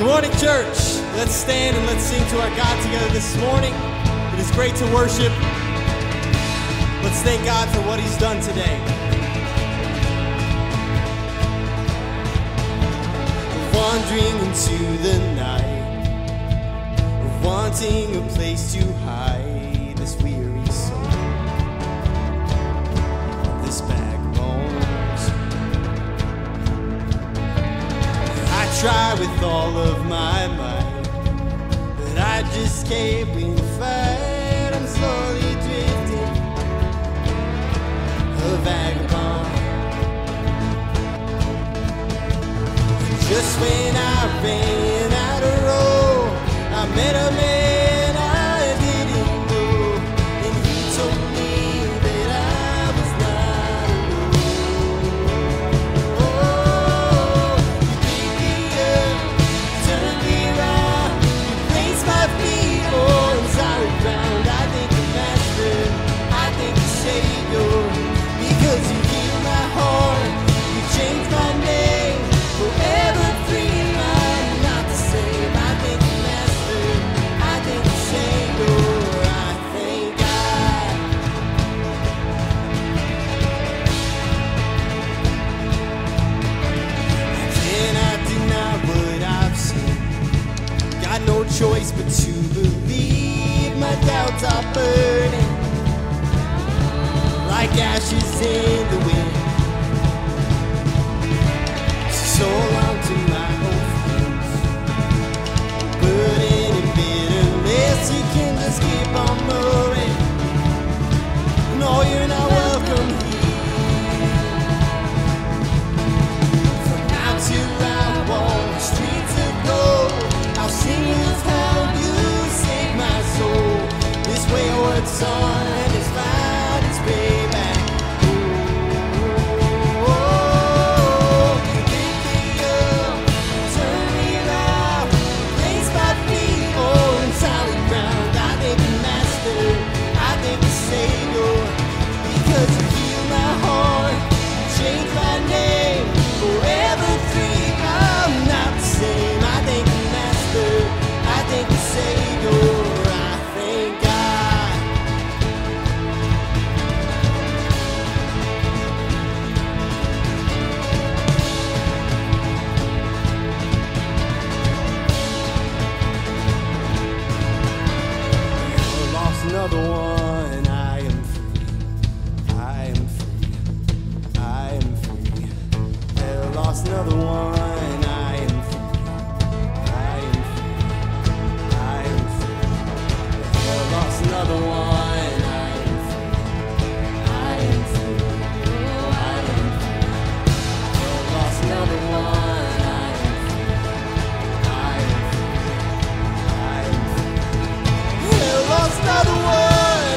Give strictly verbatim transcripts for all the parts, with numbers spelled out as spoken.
Good morning, church. Let's stand and let's sing to our God together this morning. It is great to worship. Let's thank God for what He's done today. Wandering into the night, wanting a place to hide this weary soul, this backbones. I try with all of my might, but I just can't win the fight. I'm slowly drifting, a vagabond. Just when I ran out of road, I met a man I didn't know, and he told me that I was not alone. Oh, you picked me up, turned me around, you placed my feet on solid ground. I thank the Master, I thank the Savior, because you healed my heart, you changed my name, forever free. I'm not the same. I thank the Master, I thank the Savior, I thank God. I cannot deny what I've seen. Got no choice but to believe. My doubts are burning like ashes in the wind. So long to my old friends, burden and bitterness. You can just keep on moving. No, you're not welcome here. From now till I walk the streets of gold, I'll sing of how you saved my soul. This wayward son has found its payback. Another one, I am free, I am free, I am free. Never lost another one, I am free, I am free, I am free. Never lost another one, I am free, I am free, I am free. Never lost another one, I am free, I am free, I am free. Never lost another one.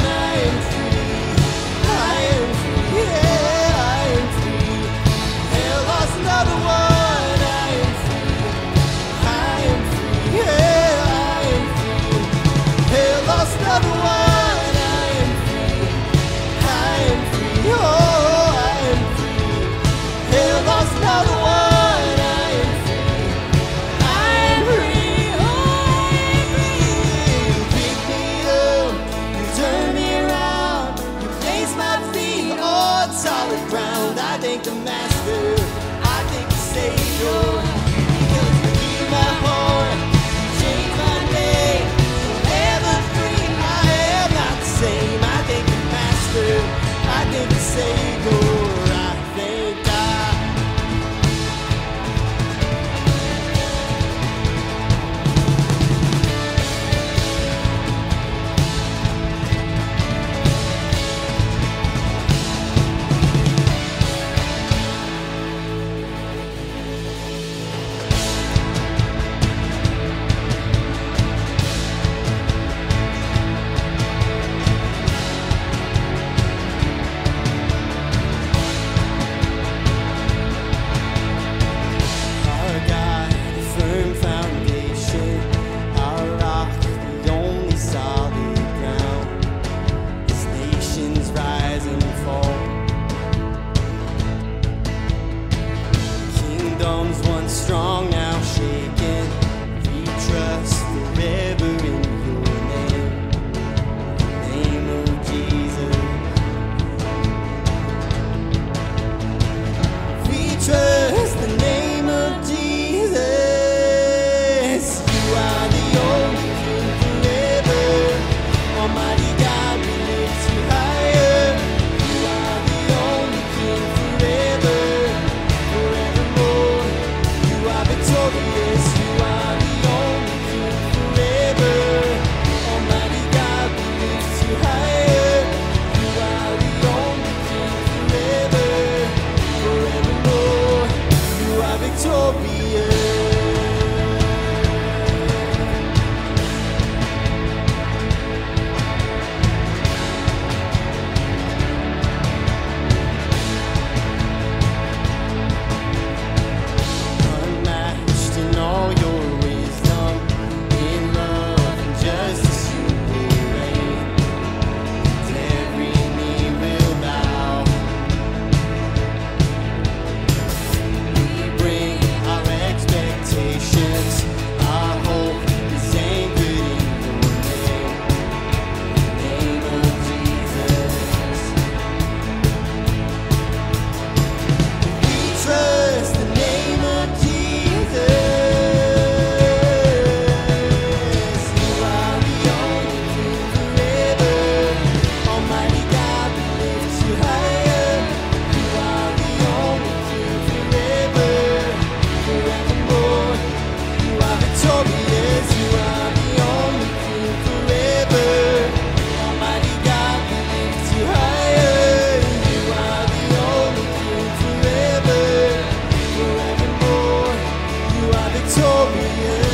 victorious. You are the only King forever. Almighty God, we lift you higher. You are the only King forever. Forevermore, you are victorious.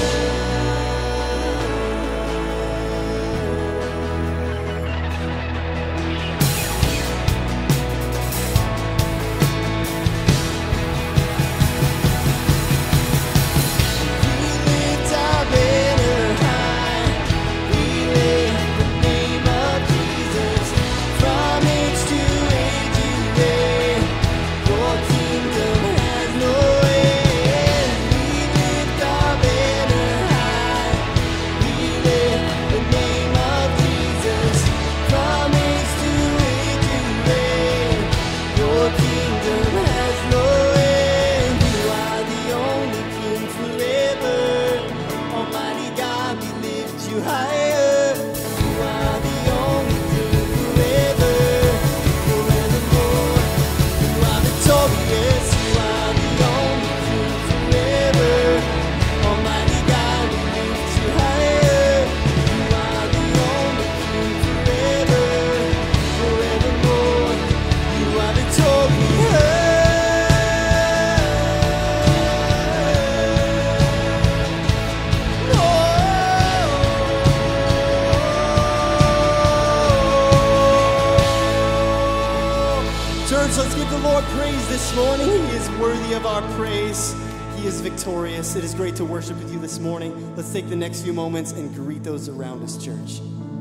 Let's give the Lord praise this morning. He is worthy of our praise. He is victorious. It is great to worship with you this morning. Let's take the next few moments and greet those around us, church.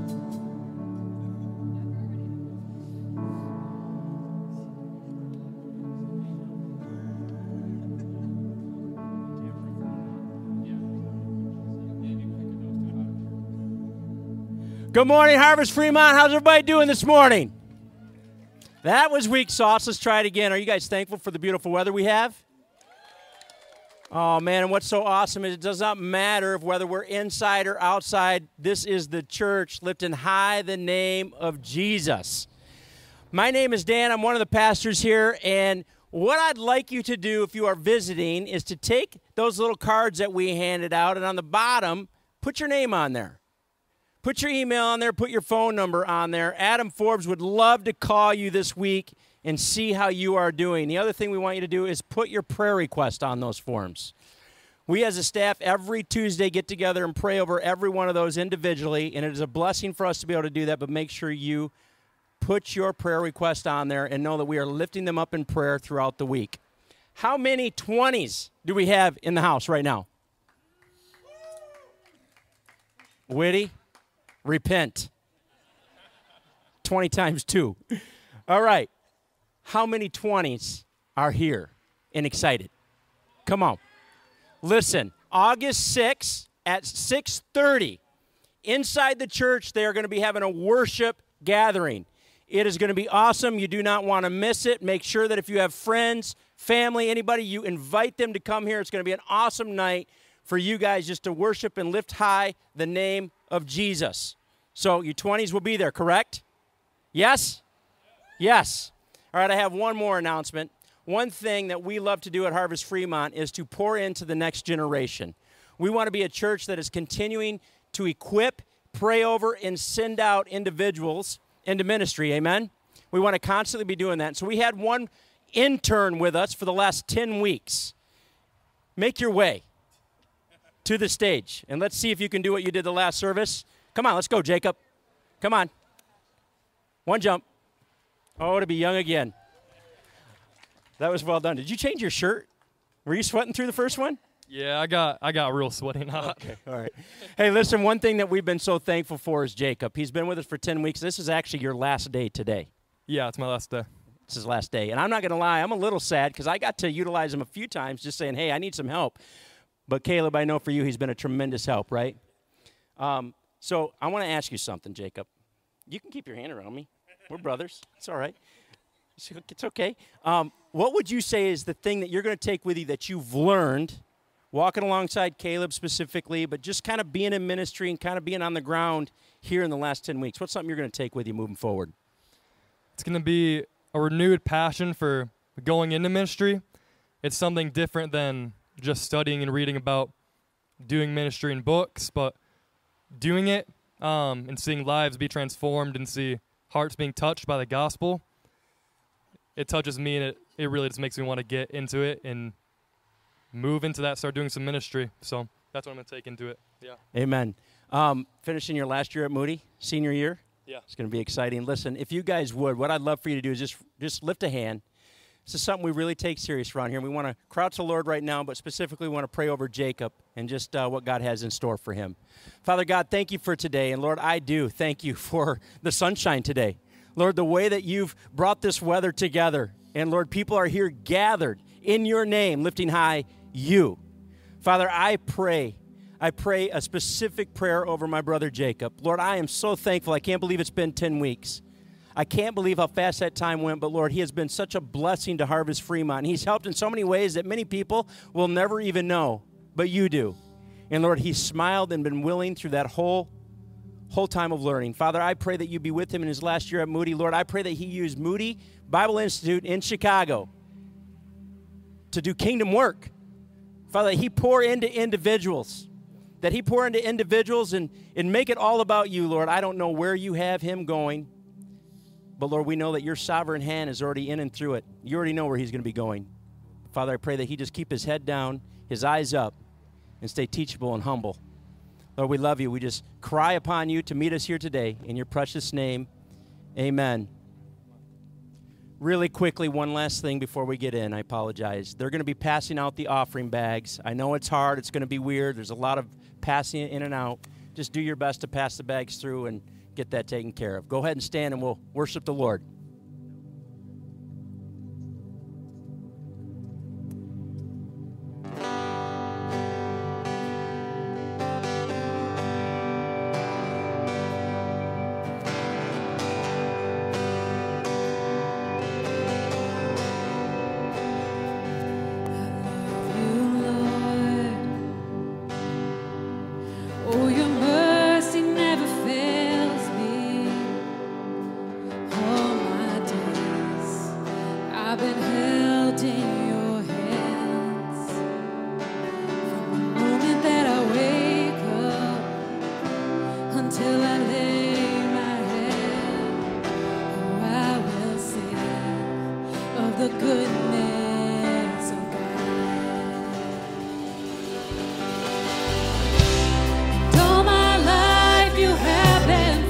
Good morning, Harvest Fremont. How's everybody doing this morning? That was weak sauce. Let's try it again. Are you guys thankful for the beautiful weather we have? Oh, man, and what's so awesome is it does not matter if whether we're inside or outside. This is the church lifting high the name of Jesus. My name is Dan. I'm one of the pastors here, and what I'd like you to do if you are visiting is to take those little cards that we handed out, and on the bottom, put your name on there. Put your email on there, put your phone number on there. Adam Forbes would love to call you this week and see how you are doing. The other thing we want you to do is put your prayer request on those forms. We as a staff every Tuesday get together and pray over every one of those individually, and it is a blessing for us to be able to do that, but make sure you put your prayer request on there and know that we are lifting them up in prayer throughout the week. How many twenties do we have in the house right now? Whitty? Repent. twenty times two. All right. How many twenties are here and excited? Come on. Listen, August sixth at six thirty, inside the church, they are going to be having a worship gathering. It is going to be awesome. You do not want to miss it. Make sure that if you have friends, family, anybody, you invite them to come here. It's going to be an awesome night for you guys just to worship and lift high the name of Jesus. So your twenties will be there, correct? Yes? Yes. All right, I have one more announcement. One thing that we love to do at Harvest Fremont is to pour into the next generation. We want to be a church that is continuing to equip, pray over, and send out individuals into ministry, amen? We want to constantly be doing that. So we had one intern with us for the last ten weeks. Make your way to the stage, and let's see if you can do what you did the last service. Come on, let's go, Jacob. Come on. One jump. Oh, to be young again. That was well done. Did you change your shirt? Were you sweating through the first one? Yeah, I got I got real sweaty now. Okay, all right. Hey, listen, one thing that we've been so thankful for is Jacob. He's been with us for ten weeks. This is actually your last day today. Yeah, it's my last day. It's his last day. And I'm not going to lie, I'm a little sad because I got to utilize him a few times just saying, hey, I need some help. But Caleb, I know for you he's been a tremendous help, right? Um, so I want to ask you something, Jacob. You can keep your hand around me. We're brothers. It's all right. It's okay. Um, what would you say is the thing that you're going to take with you that you've learned, walking alongside Caleb specifically, but just kind of being in ministry and kind of being on the ground here in the last ten weeks? What's something you're going to take with you moving forward? It's going to be a renewed passion for going into ministry. It's something different than just studying and reading about doing ministry in books, but doing it um, and seeing lives be transformed and see hearts being touched by the gospel, it touches me, and it, it really just makes me want to get into it and move into that, start doing some ministry. So that's what I'm going to take into it. Yeah. Amen. Um, finishing your last year at Moody, senior year. Yeah. It's going to be exciting. Listen, if you guys would, what I'd love for you to do is just, just lift a hand. This is something we really take serious around here. We want to crouch the Lord right now, but specifically we want to pray over Jacob and just uh, what God has in store for him. Father God, thank you for today. And Lord, I do thank you for the sunshine today. Lord, the way that you've brought this weather together. And Lord, people are here gathered in your name, lifting high you. Father, I pray, I pray a specific prayer over my brother Jacob. Lord, I am so thankful. I can't believe it's been ten weeks. I can't believe how fast that time went, but Lord, he has been such a blessing to Harvest Fremont. He's helped in so many ways that many people will never even know, but you do. And Lord, he's smiled and been willing through that whole, whole time of learning. Father, I pray that you be with him in his last year at Moody. Lord, I pray that he use Moody Bible Institute in Chicago to do kingdom work. Father, that he pour into individuals, that he pour into individuals and, and make it all about you, Lord. I don't know where you have him going. But, Lord, we know that your sovereign hand is already in and through it. You already know where he's going to be going. Father, I pray that he just keep his head down, his eyes up, and stay teachable and humble. Lord, we love you. We just cry upon you to meet us here today. In your precious name, amen. Really quickly, one last thing before we get in. I apologize. They're going to be passing out the offering bags. I know it's hard. It's going to be weird. There's a lot of passing in and out. Just do your best to pass the bags through and get that taken care of. Go ahead and stand and we'll worship the Lord. Oh, your mercy never fails me. All my days I've been held in your hands. From the moment that I wake up until I lay my head, oh, I will sing of the goodness of all my life you have been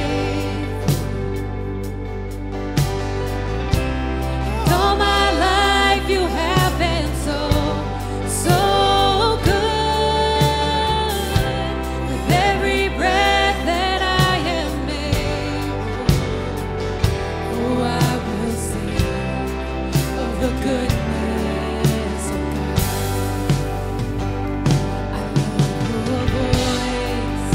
faithful. All my life you have been so, so good. With every breath that I am able, oh, I will sing of the goodness of God. I love your voice.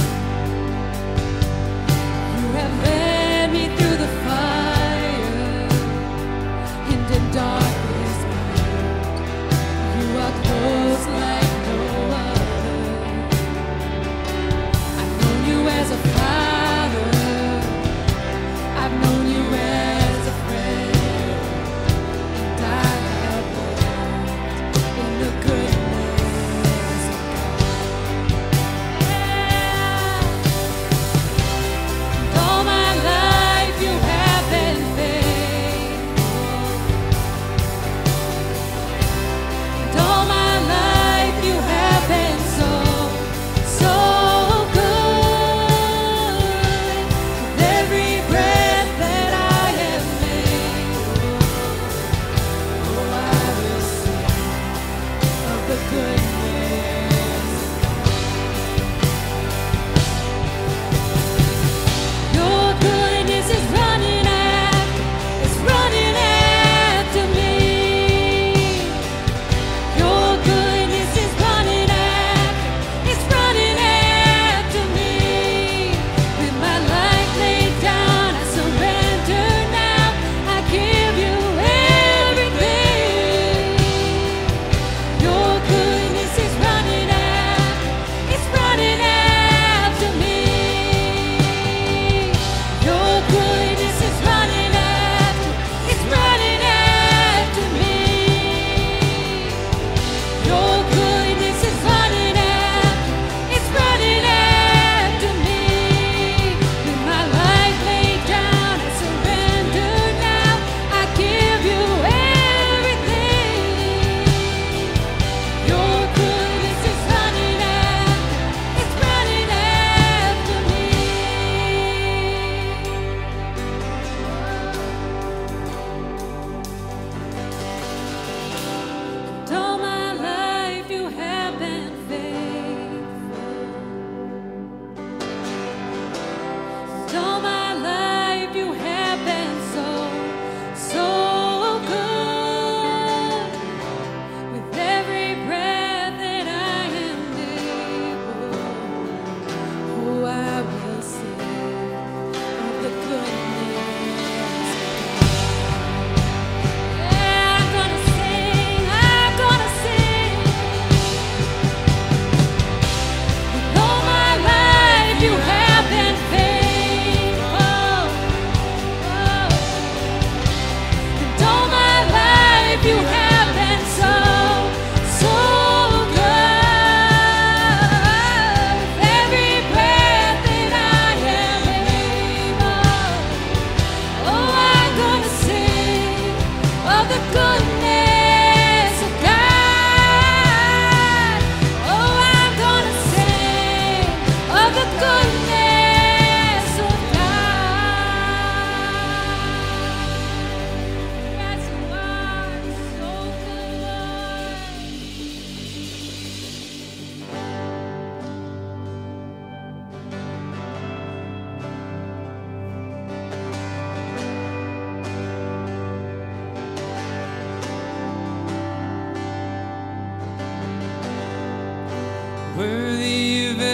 You have led me through the fire and in darkness night. You are close like no other. I've known you as a father. I've known you as a friend. And I have walked in the goodness of God. All my life you have been faithful. And all my life you have been so, so good.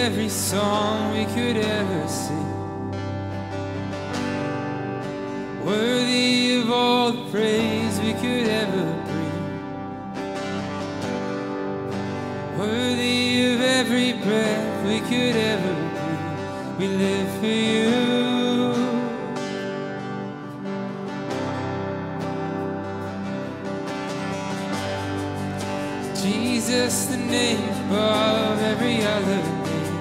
every song we could ever sing. Worthy of all the praise we could ever bring. Worthy of every breath we could ever breathe. We live for you. Jesus, the name above every other name.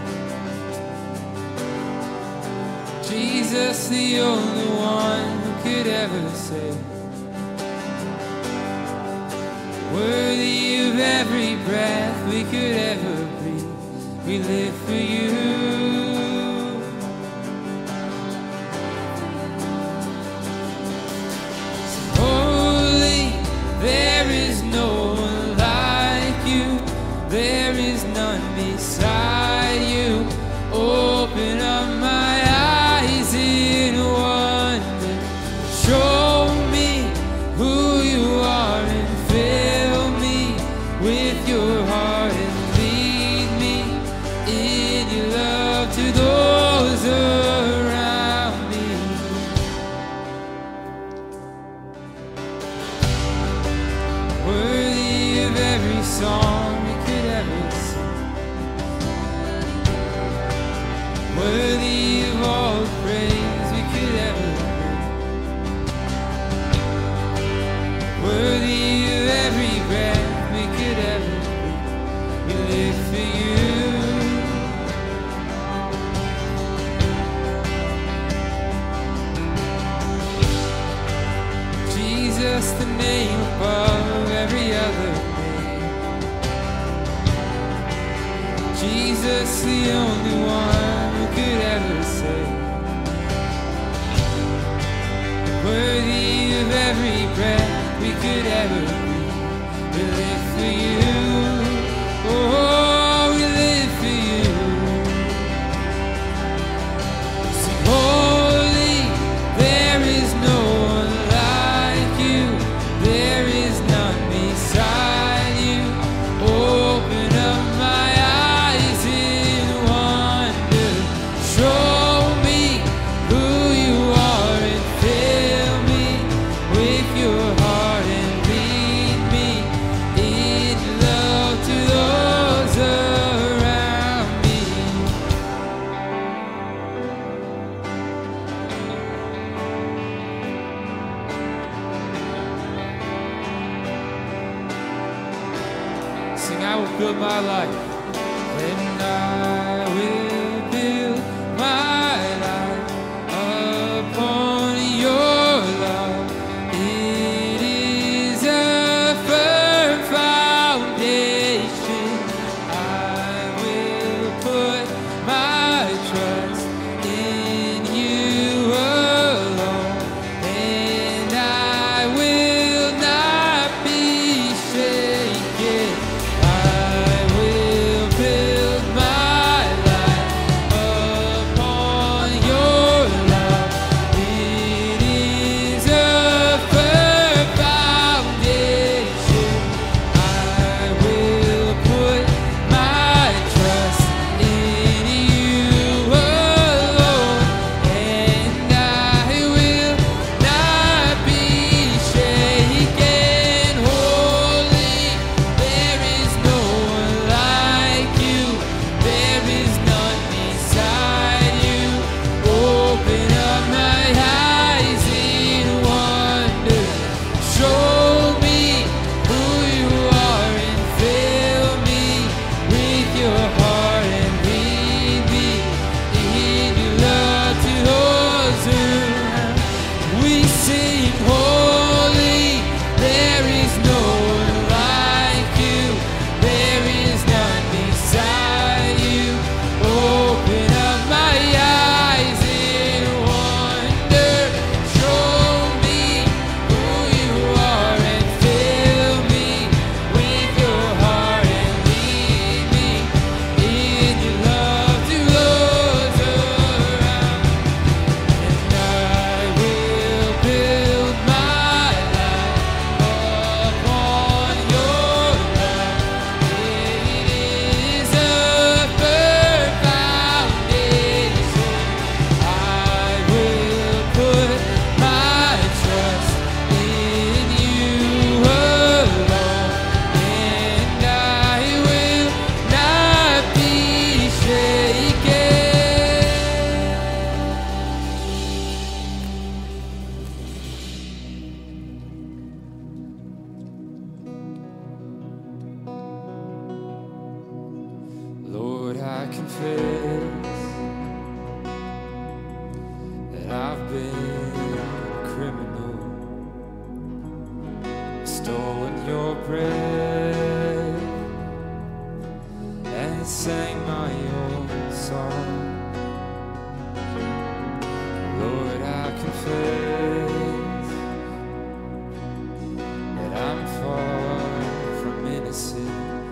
Jesus, the only one who could ever save. Worthy of every breath we could ever breathe. We live for you. So holy, there is no one like you. There is none beside you. Open up my eyes in wonder. Show me who you are and fill me with your heart and lead me in your love to those around me. Worthy of every song we could ever sing. Worthy of all the praise we could ever bring. Worthy of every breath we could ever breathe. We live for you. Jesus, the name above every other name. Jesus, the only one who could ever save. Worthy of every breath we could ever breathe. We live for you. Oh, we live for you. Sing holy, there is no one like you. There is none beside you. Open up my eyes in wonder. Show me who you are and fill me with your heart and lead me in love to those around me. Sing, I will build my life, and I will build my life upon your love. It is a firm foundation. I will put my trust in you alone, and I will not be shaken. I will confess that I've been a criminal, stolen your breath and sang my own song. Lord, I confess that I'm far from innocent.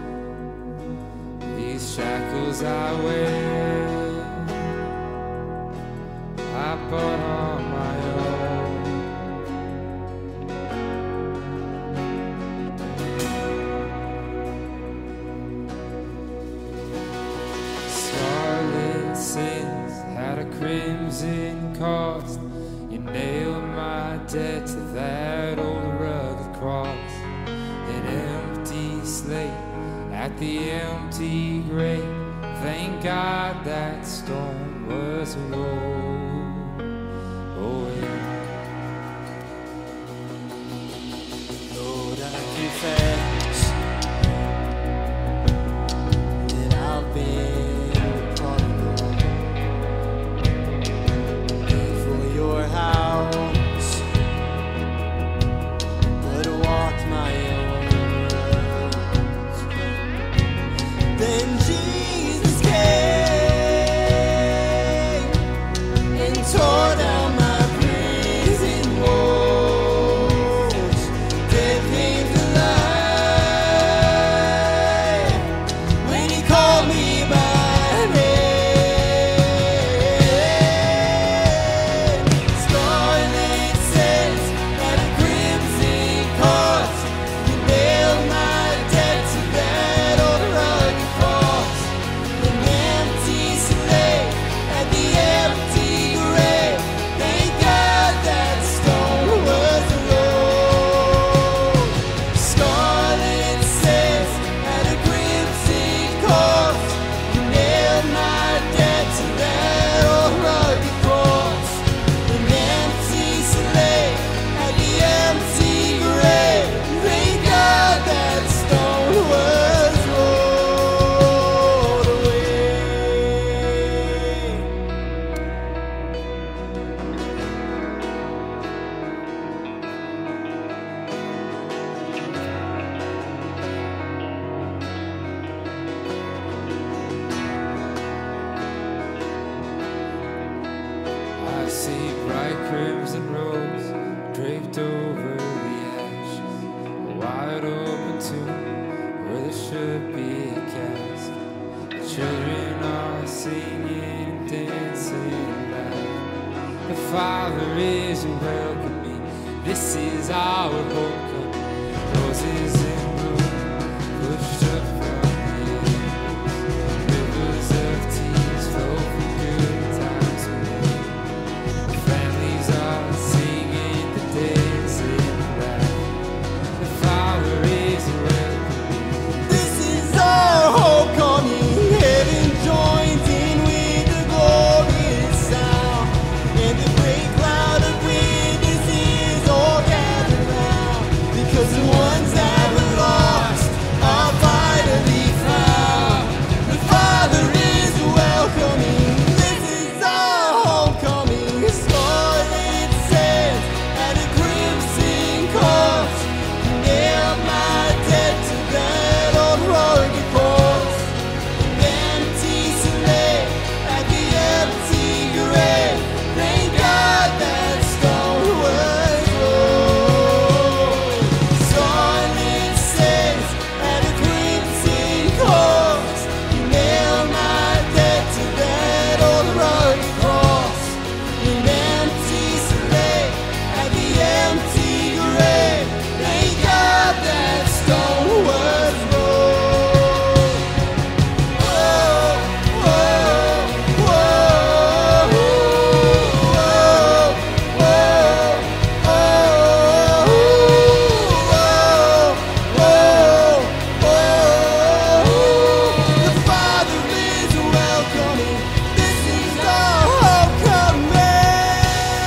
These shackles I wear, I bought on my own. Scarlet sins had a crimson cost. You nailed my debt to that old rugged cross. An empty slate at the empty grave. Thank God that storm was rolled away. Lord, I confess that I've been a prodigal. Paid for your house, but walked my own roads. Then Jesus came and tore down my prison walls. Death came to life when He called me by name. Scarlet sands and a crimson cost. You nailed my debt to that old rugged cross. An empty slate at the empty grave. Thank God that stone was rolled. Scarlet sands and a crimson cost. You nailed my debt to that old rugged cross. An empty slate at the empty grave. Thank God that stone was rolled away. I see bright crimson rose draped over the ashes, a wide open tomb where there should be a casket. The children are singing, dancing, and laughing. The Father is welcoming. This is our homecoming. Roses in bloom, pushed up from the air. Rivers of tears flow from good times away. Families are singing, the dancing, laughing. The Father is welcoming. This is our homecoming. Heaven joins in with the glorious sound, and the great cloud of witnesses all gather round. Because the ones that were lost are finally found. The Father is welcoming. This is our homecoming. Scarlet sands and a crimson cost. You nailed my debt to that old rugged cross. An empty slate at the empty grave. Thank God that stone was rolled. Scarlet sands and a crimson cost. You nailed my debt to that old rugged cross. An empty slate at the empty grave. Thank God that stone was rolled. Whoa, whoa, whoa, whoa, whoa, whoa, whoa. The Father is welcoming. This is our homecoming.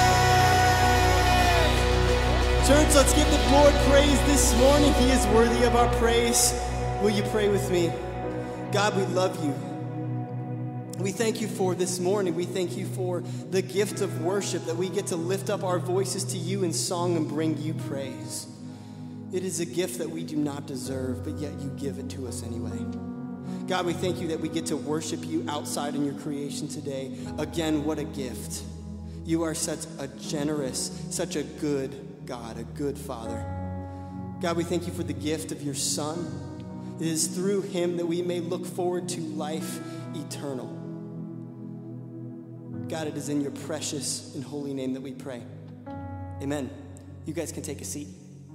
Church, let's give the Lord praise this morning. He is worthy of our praise. Will you pray with me? God, we love you. We thank you for this morning. We thank you for the gift of worship, that we get to lift up our voices to you in song and bring you praise. It is a gift that we do not deserve, but yet you give it to us anyway. God, we thank you that we get to worship you outside in your creation today. Again, what a gift. You are such a generous, such a good God, a good Father. God, we thank you for the gift of your Son. It is through him that we may look forward to life eternal. God, it is in your precious and holy name that we pray. Amen. You guys can take a seat.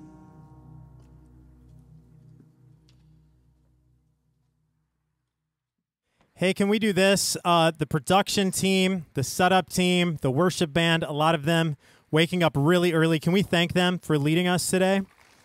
Hey, can we do this? Uh, the production team, the setup team, the worship band, a lot of them waking up really early. Can we thank them for leading us today?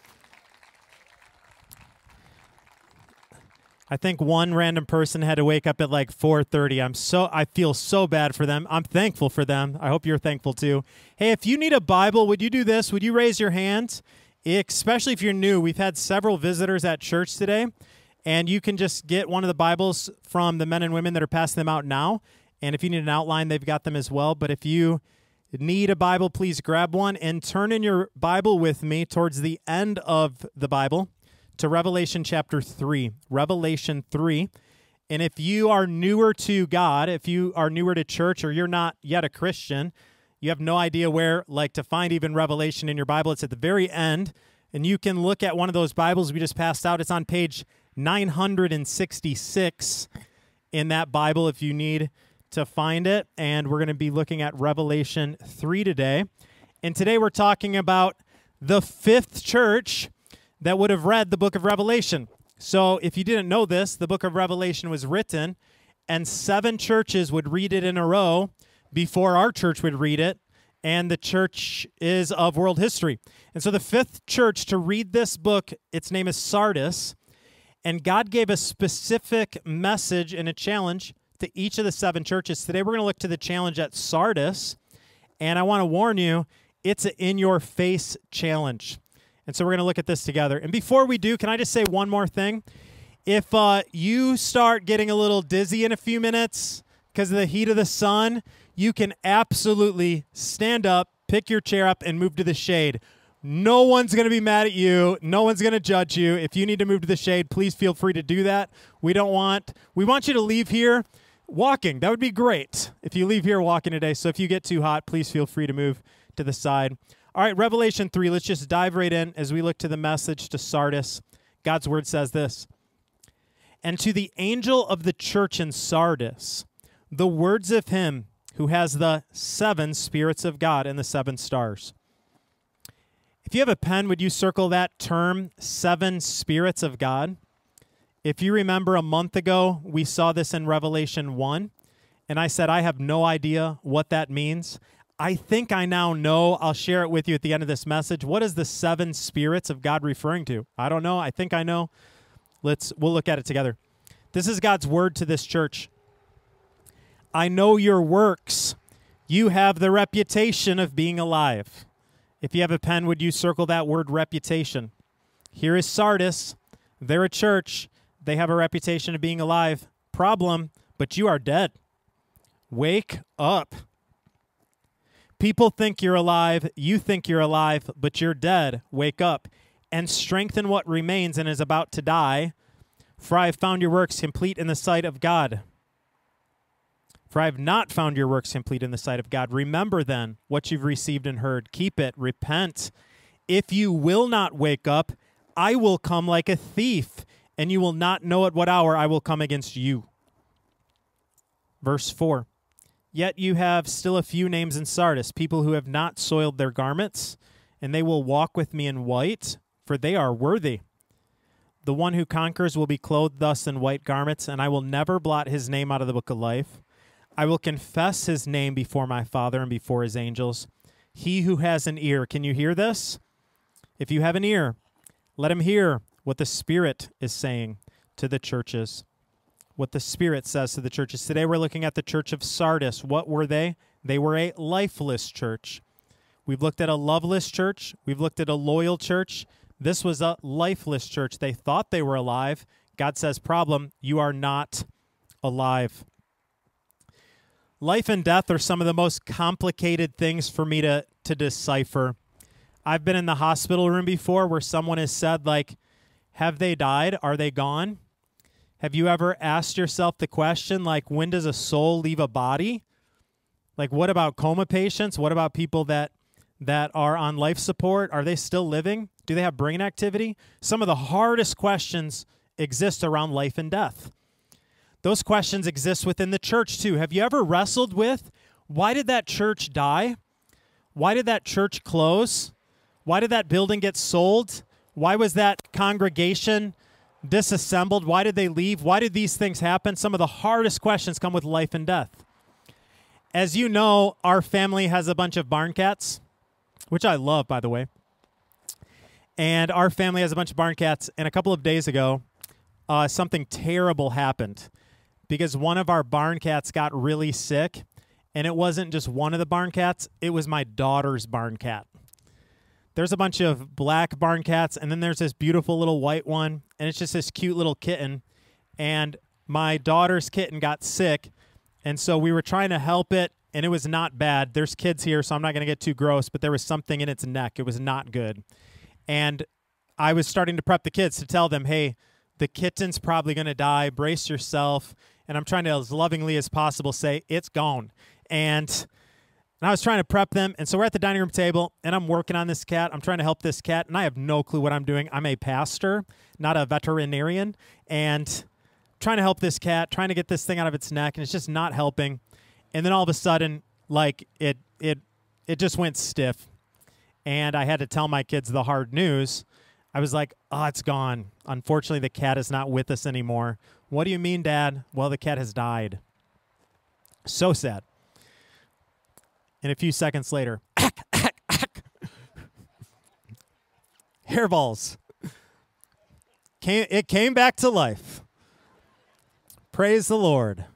I think one random person had to wake up at like four thirty. I'm so I feel so bad for them. I'm thankful for them. I hope you're thankful too. Hey, if you need a Bible, would you do this? Would you raise your hand? Especially if you're new. We've had several visitors at church today, and you can just get one of the Bibles from the men and women that are passing them out now. And if you need an outline, they've got them as well. But if you need a Bible, please grab one and turn in your Bible with me towards the end of the Bible to Revelation chapter three. Revelation three. And if you are newer to God, if you are newer to church, or you're not yet a Christian, you have no idea where, like, to find even Revelation in your Bible, it's at the very end. And you can look at one of those Bibles we just passed out. It's on page nine hundred sixty-six in that Bible if you need to find it. And we're going to be looking at Revelation three today. And today we're talking about the fifth church that would have read the book of Revelation. So if you didn't know this, the book of Revelation was written, and seven churches would read it in a row before our church would read it, and the church is of world history. And so the fifth church to read this book, its name is Sardis, and God gave a specific message and a challenge to each of the seven churches. Today we're going to look to the challenge at Sardis, and I want to warn you, it's an in-your-face challenge. And so we're going to look at this together. And before we do, can I just say one more thing? If uh, you start getting a little dizzy in a few minutes because of the heat of the sun, you can absolutely stand up, pick your chair up, and move to the shade. No one's going to be mad at you. No one's going to judge you. If you need to move to the shade, please feel free to do that. We don't want, we want you to leave here walking. That would be great if you leave here walking today. So if you get too hot, please feel free to move to the side. All right, Revelation three, let's just dive right in as we look to the message to Sardis. God's word says this: "And to the angel of the church in Sardis, the words of him who has the seven spirits of God and the seven stars." If you have a pen, would you circle that term, seven spirits of God? If you remember a month ago, we saw this in Revelation one, and I said I have no idea what that means. I think I now know. I'll share it with you at the end of this message. What is the seven spirits of God referring to? I don't know. I think I know. Let's we'll look at it together. This is God's word to this church. "I know your works. You have the reputation of being alive." If you have a pen, would you circle that word reputation? Here is Sardis. They're a church. They have a reputation of being alive. Problem, but you are dead. Wake up. People think you're alive, you think you're alive, but you're dead. Wake up and strengthen what remains and is about to die, for I have found your works complete in the sight of God. For I have not found your works complete in the sight of God. Remember then what you've received and heard. Keep it. Repent. If you will not wake up, I will come like a thief, and you will not know at what hour I will come against you. Verse four. Yet you have still a few names in Sardis, people who have not soiled their garments, and they will walk with me in white, for they are worthy. The one who conquers will be clothed thus in white garments, and I will never blot his name out of the book of life. I will confess his name before my Father and before his angels. He who has an ear, can you hear this? If you have an ear, let him hear what the Spirit is saying to the churches. What the Spirit says to the churches. Today we're looking at the church of Sardis. What were they? They were a lifeless church. We've looked at a loveless church. We've looked at a loyal church. This was a lifeless church. They thought they were alive. God says, problem, you are not alive. Life and death are some of the most complicated things for me to, to decipher. I've been in the hospital room before where someone has said, like, have they died? Are they gone? Have you ever asked yourself the question, like, when does a soul leave a body? Like, what about coma patients? What about people that that are on life support? Are they still living? Do they have brain activity? Some of the hardest questions exist around life and death. Those questions exist within the church, too. Have you ever wrestled with, why did that church die? Why did that church close? Why did that building get sold? Why was that congregation disassembled? Why did they leave? Why did these things happen? Some of the hardest questions come with life and death. As you know, our family has a bunch of barn cats, which I love, by the way. And our family has a bunch of barn cats. And a couple of days ago, uh, something terrible happened because one of our barn cats got really sick. And it wasn't just one of the barn cats. It was my daughter's barn cat. There's a bunch of black barn cats, and then there's this beautiful little white one, and it's just this cute little kitten. And my daughter's kitten got sick, and so we were trying to help it, and it was not bad. There's kids here, so I'm not going to get too gross, but there was something in its neck. It was not good. And I was starting to prep the kids to tell them, hey, the kitten's probably going to die. Brace yourself. And I'm trying to, as lovingly as possible, say, it's gone. And, and I was trying to prep them. And so we're at the dining room table, and I'm working on this cat. I'm trying to help this cat, and I have no clue what I'm doing. I'm a pastor, not a veterinarian, and trying to help this cat, trying to get this thing out of its neck, and it's just not helping. And then all of a sudden, like, it it it just went stiff. And I had to tell my kids the hard news. I was like, oh, it's gone. Unfortunately, the cat is not with us anymore. What do you mean, Dad? Well, the cat has died. So sad. And a few seconds later, hairballs. Came, it came back to life. Praise the Lord.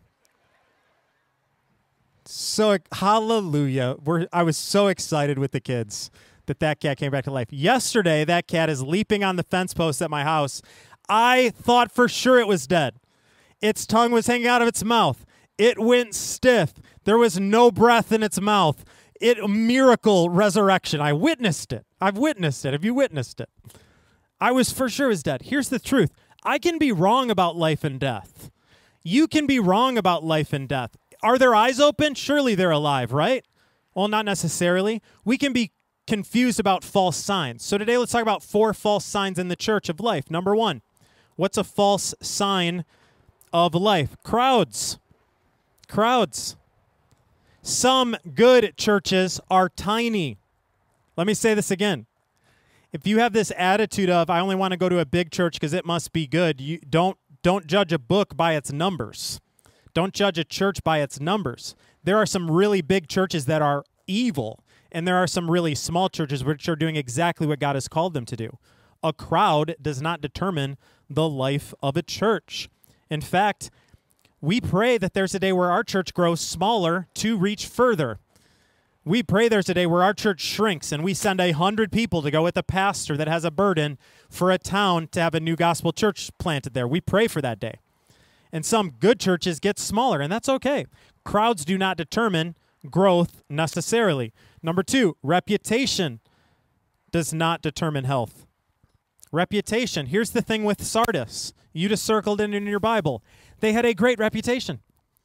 So, hallelujah. We're, I was so excited with the kids that that cat came back to life. Yesterday, that cat is leaping on the fence post at my house. I thought for sure it was dead. Its tongue was hanging out of its mouth. It went stiff. There was no breath in its mouth. It miracle resurrection. I witnessed it. I've witnessed it. Have you witnessed it? I was for sure it was dead. Here's the truth. I can be wrong about life and death. You can be wrong about life and death. Are their eyes open? Surely they're alive, right? Well, not necessarily. We can be confused about false signs. So today let's talk about four false signs in the church of life. Number one, what's a false sign of life? Crowds. Crowds. Some good churches are tiny. Let me say this again. If you have this attitude of, I only want to go to a big church because it must be good, you don't don't judge a book by its numbers. Don't judge a church by its numbers. There are some really big churches that are evil, and there are some really small churches which are doing exactly what God has called them to do. A crowd does not determine the life of a church. In fact, we pray that there's a day where our church grows smaller to reach further. We pray there's a day where our church shrinks and we send a hundred people to go with a pastor that has a burden for a town to have a new gospel church planted there. We pray for that day. And some good churches get smaller, and that's okay. Crowds do not determine growth necessarily. Number two, reputation does not determine health. Reputation. Here's the thing with Sardis. You just circled it in your Bible. They had a great reputation.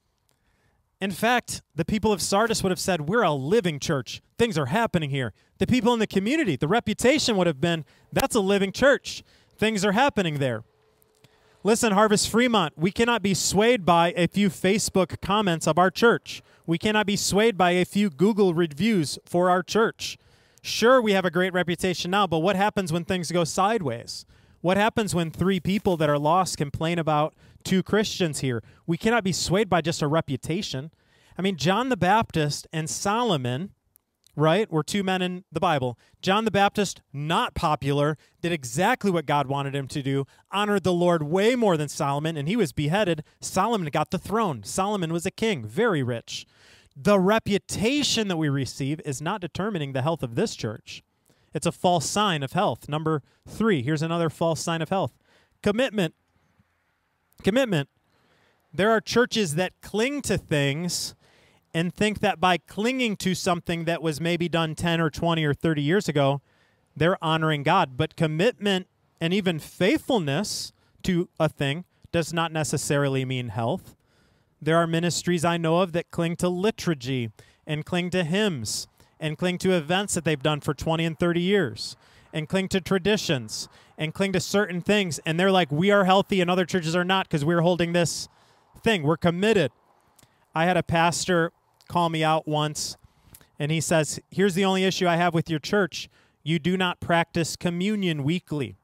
In fact, the people of Sardis would have said, we're a living church. Things are happening here. The people in the community, the reputation would have been, that's a living church. Things are happening there. Listen, Harvest Fremont, we cannot be swayed by a few Facebook comments of our church. We cannot be swayed by a few Google reviews for our church. Sure, we have a great reputation now, but what happens when things go sideways? What happens when three people that are lost complain about two Christians here? We cannot be swayed by just a reputation. I mean, John the Baptist and Solomon, right, were two men in the Bible. John the Baptist, not popular, did exactly what God wanted him to do, honored the Lord way more than Solomon, and he was beheaded. Solomon got the throne. Solomon was a king, very rich. The reputation that we receive is not determining the health of this church. It's a false sign of health. Number three, here's another false sign of health. Commitment. Commitment. There are churches that cling to things and think that by clinging to something that was maybe done ten or twenty or thirty years ago, they're honoring God. But commitment and even faithfulness to a thing does not necessarily mean health. There are ministries I know of that cling to liturgy and cling to hymns and cling to events that they've done for twenty and thirty years and cling to traditions and cling to certain things. And they're like, we are healthy and other churches are not because we're holding this thing. We're committed. I had a pastor call me out once, and he says, here's the only issue I have with your church. You do not practice communion weekly.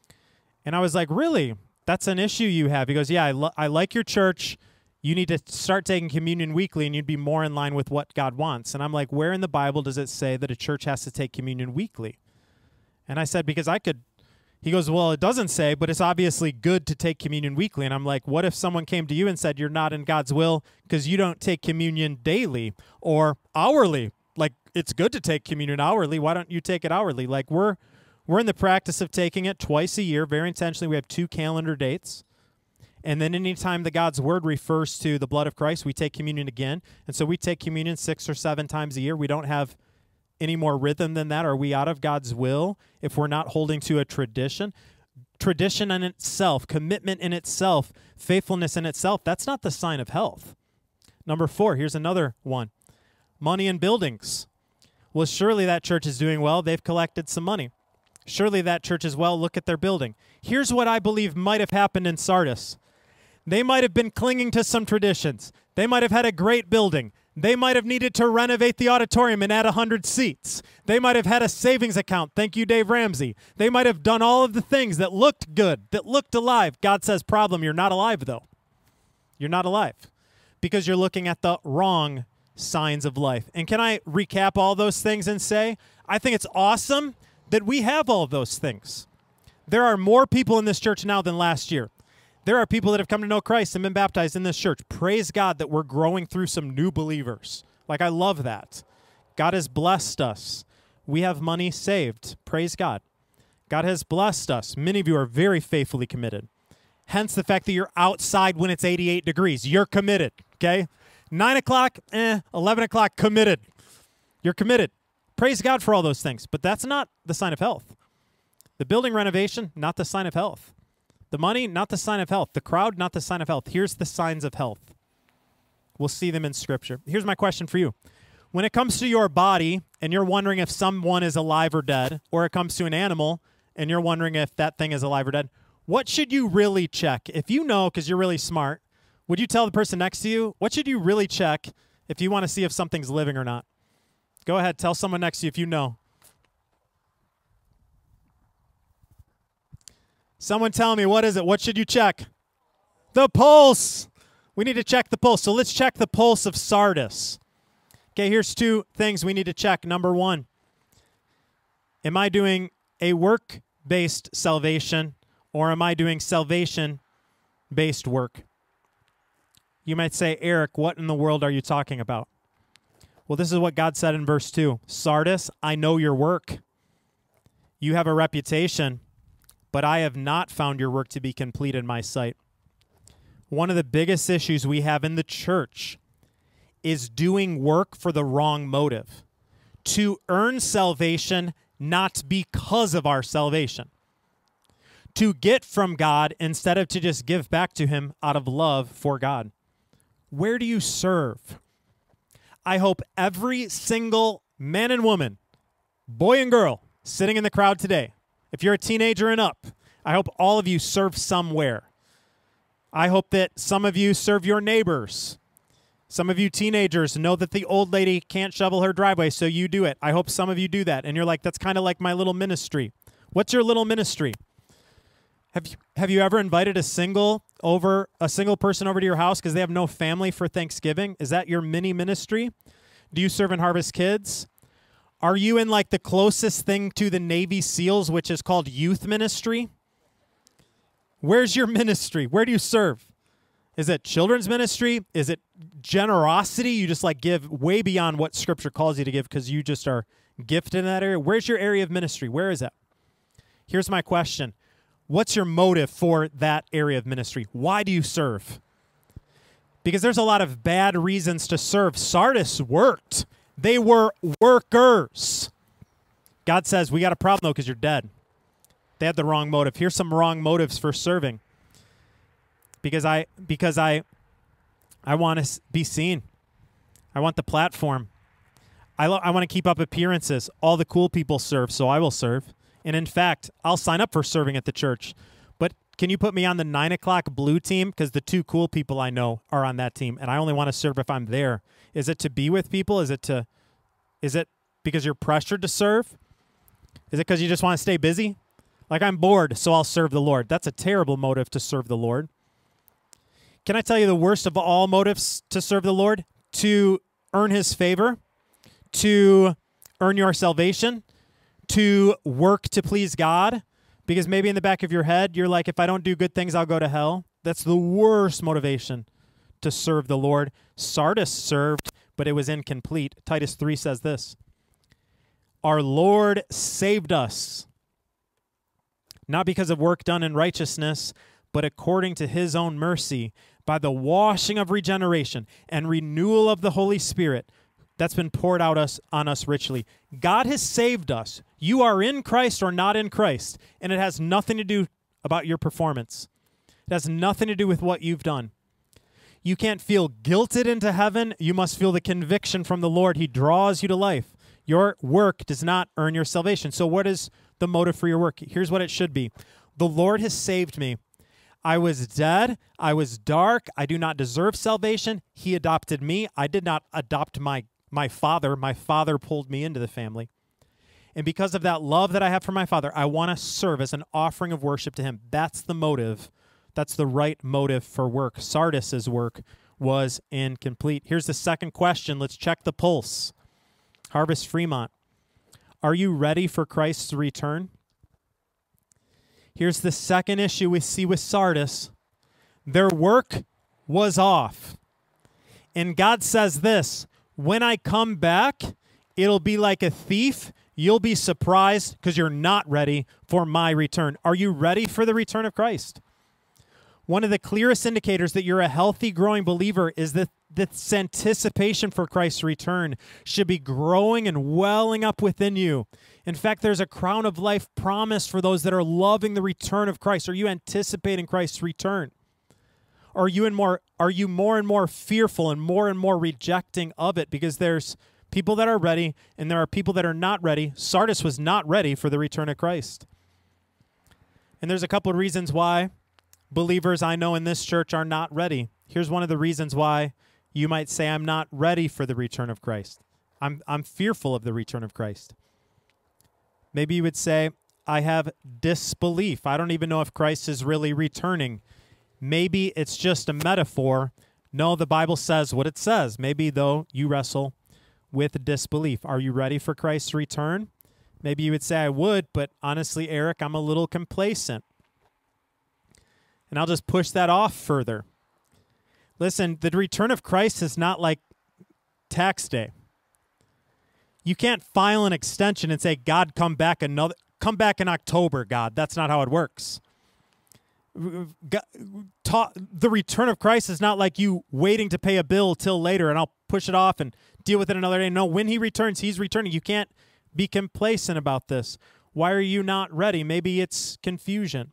And I was like, really? That's an issue you have? He goes, yeah, I, lo- I like your church. You need to start taking communion weekly, and you'd be more in line with what God wants. And I'm like, where in the Bible does it say that a church has to take communion weekly? And I said, because I could. He goes, well, it doesn't say, but it's obviously good to take communion weekly. And I'm like, what if someone came to you and said you're not in God's will because you don't take communion daily or hourly? Like, it's good to take communion hourly. Why don't you take it hourly? Like, we're we're in the practice of taking it twice a year, very intentionally. We have two calendar dates. And then anytime the God's word refers to the blood of Christ, we take communion again. And so we take communion six or seven times a year. We don't have any more rhythm than that. Are we out of God's will if we're not holding to a tradition? Tradition in itself, commitment in itself, faithfulness in itself, that's not the sign of health. Number four, here's another one. Money and buildings. Well, surely that church is doing well. They've collected some money. Surely that church is well. Look at their building. Here's what I believe might have happened in Sardis. They might have been clinging to some traditions. They might have had a great building. They might have needed to renovate the auditorium and add one hundred seats. They might have had a savings account. Thank you, Dave Ramsey. They might have done all of the things that looked good, that looked alive. God says, problem, you're not alive, though. You're not alive because you're looking at the wrong signs of life. And can I recap all those things and say, I think it's awesome that we have all of those things. There are more people in this church now than last year. There are people that have come to know Christ and been baptized in this church. Praise God that we're growing through some new believers. Like, I love that. God has blessed us. We have money saved. Praise God. God has blessed us. Many of you are very faithfully committed. Hence the fact that you're outside when it's eighty-eight degrees. You're committed, okay? nine o'clock, eh, eleven o'clock, committed. You're committed. Praise God for all those things. But that's not the sign of health. The building renovation, not the sign of health. The money, not the sign of health. The crowd, not the sign of health. Here's the signs of health. We'll see them in Scripture. Here's my question for you. When it comes to your body and you're wondering if someone is alive or dead, or it comes to an animal and you're wondering if that thing is alive or dead, what should you really check? If you know, because you're really smart, would you tell the person next to you, what should you really check if you want to see if something's living or not? Go ahead, tell someone next to you if you know. Someone tell me, what is it? What should you check? The pulse. We need to check the pulse. So let's check the pulse of Sardis. Okay, here's two things we need to check. Number one, am I doing a work-based salvation, or am I doing salvation-based work? You might say, Eric, what in the world are you talking about? Well, this is what God said in verse two. Sardis, I know your work. You have a reputation, but I have not found your work to be complete in my sight. One of the biggest issues we have in the church is doing work for the wrong motive. To earn salvation, not because of our salvation. To get from God instead of to just give back to Him out of love for God. Where do you serve? I hope every single man and woman, boy and girl, sitting in the crowd today, if you're a teenager and up, I hope all of you serve somewhere. I hope that some of you serve your neighbors. Some of you teenagers know that the old lady can't shovel her driveway, so you do it. I hope some of you do that. And you're like, that's kind of like my little ministry. What's your little ministry? Have you, have you ever invited a single over a single person over to your house because they have no family for Thanksgiving? Is that your mini ministry? Do you serve in Harvest Kids? Are you in like the closest thing to the Navy SEALs, which is called youth ministry? Where's your ministry? Where do you serve? Is it children's ministry? Is it generosity? You just like give way beyond what Scripture calls you to give because you just are gifted in that area. Where's your area of ministry? Where is that? Here's my question. What's your motive for that area of ministry? Why do you serve? Because there's a lot of bad reasons to serve. Sardis worked. They were workers. God says, we got a problem, though, because you're dead. They had the wrong motive. Here's some wrong motives for serving. Because I because I I want to be seen. I want the platform. I, lo- I want to keep up appearances. All the cool people serve, so I will serve. And in fact, I'll sign up for serving at the church. But can you put me on the nine o'clock blue team? Because the two cool people I know are on that team, and I only want to serve if I'm there. Is it to be with people? Is it to? Is it because you're pressured to serve? Is it because you just want to stay busy? Like, I'm bored, so I'll serve the Lord. That's a terrible motive to serve the Lord. Can I tell you the worst of all motives to serve the Lord? To earn his favor, to earn your salvation, to work to please God, because maybe in the back of your head, you're like, if I don't do good things, I'll go to hell. That's the worst motivation to serve the Lord. Sardis served, but it was incomplete. Titus three says this, our Lord saved us, not because of work done in righteousness, but according to his own mercy, by the washing of regeneration and renewal of the Holy Spirit that's been poured out us on us richly. God has saved us. You are in Christ or not in Christ, and it has nothing to do about your performance. It has nothing to do with what you've done. You can't feel guilted into heaven. You must feel the conviction from the Lord. He draws you to life. Your work does not earn your salvation. So what is the motive for your work? Here's what it should be. The Lord has saved me. I was dead. I was dark. I do not deserve salvation. He adopted me. I did not adopt my, my father. My father pulled me into the family. And because of that love that I have for my father, I want to serve as an offering of worship to him. That's the motive. That's the right motive for work. Sardis's work was incomplete. Here's the second question. Let's check the pulse. Harvest Fremont, are you ready for Christ's return? Here's the second issue we see with Sardis. Their work was off. And God says this, when I come back, it'll be like a thief. You'll be surprised because you're not ready for my return. Are you ready for the return of Christ? One of the clearest indicators that you're a healthy, growing believer is that this anticipation for Christ's return should be growing and welling up within you. In fact, there's a crown of life promised for those that are loving the return of Christ. Are you anticipating Christ's return? Are you in more, are you more and more fearful and more and more rejecting of it? Because there's people that are ready and there are people that are not ready. Sardis was not ready for the return of Christ. And there's a couple of reasons why believers I know in this church are not ready. Here's one of the reasons why you might say, I'm not ready for the return of Christ. I'm, I'm fearful of the return of Christ. Maybe you would say, I have disbelief. I don't even know if Christ is really returning. Maybe it's just a metaphor. No, the Bible says what it says. Maybe, though, you wrestle with disbelief. Are you ready for Christ's return? Maybe you would say, I would, but honestly, Eric, I'm a little complacent. And I'll just push that off further. Listen, the return of Christ is not like tax day. You can't file an extension and say, God, come back another, come back in October, God. That's not how it works. God, ta- the return of Christ is not like you waiting to pay a bill till later and I'll push it off and deal with it another day. No, when he returns, he's returning. You can't be complacent about this. Why are you not ready? Maybe it's confusion.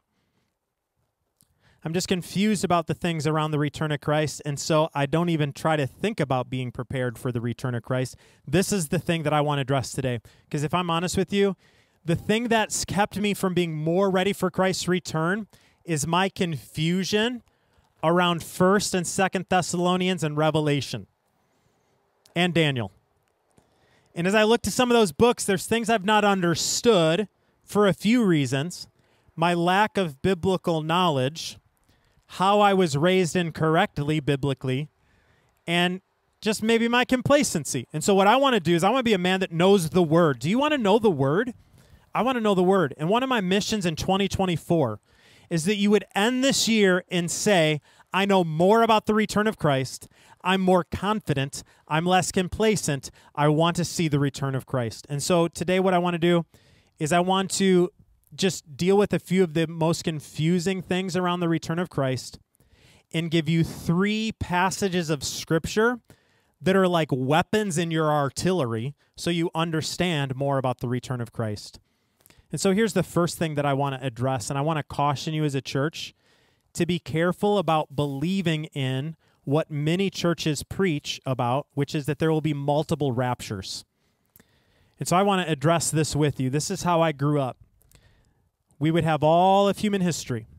I'm just confused about the things around the return of Christ, and so I don't even try to think about being prepared for the return of Christ. This is the thing that I want to address today, because if I'm honest with you, the thing that's kept me from being more ready for Christ's return is my confusion around First and Second Thessalonians and Revelation and Daniel. And as I look to some of those books, there's things I've not understood for a few reasons. My lack of biblical knowledge, how I was raised incorrectly biblically, and just maybe my complacency. And so what I want to do is I want to be a man that knows the Word. Do you want to know the Word? I want to know the Word. And one of my missions in twenty twenty-four is that you would end this year and say, I know more about the return of Christ. I'm more confident. I'm less complacent. I want to see the return of Christ. And so today what I want to do is I want to just deal with a few of the most confusing things around the return of Christ. and give you three passages of Scripture that are like weapons in your artillery so you understand more about the return of Christ. And so here's the first thing that I want to address, and I want to caution you as a church to be careful about believing in what many churches preach about, which is that there will be multiple raptures. And so I want to address this with you. This is how I grew up. We would have all of human history,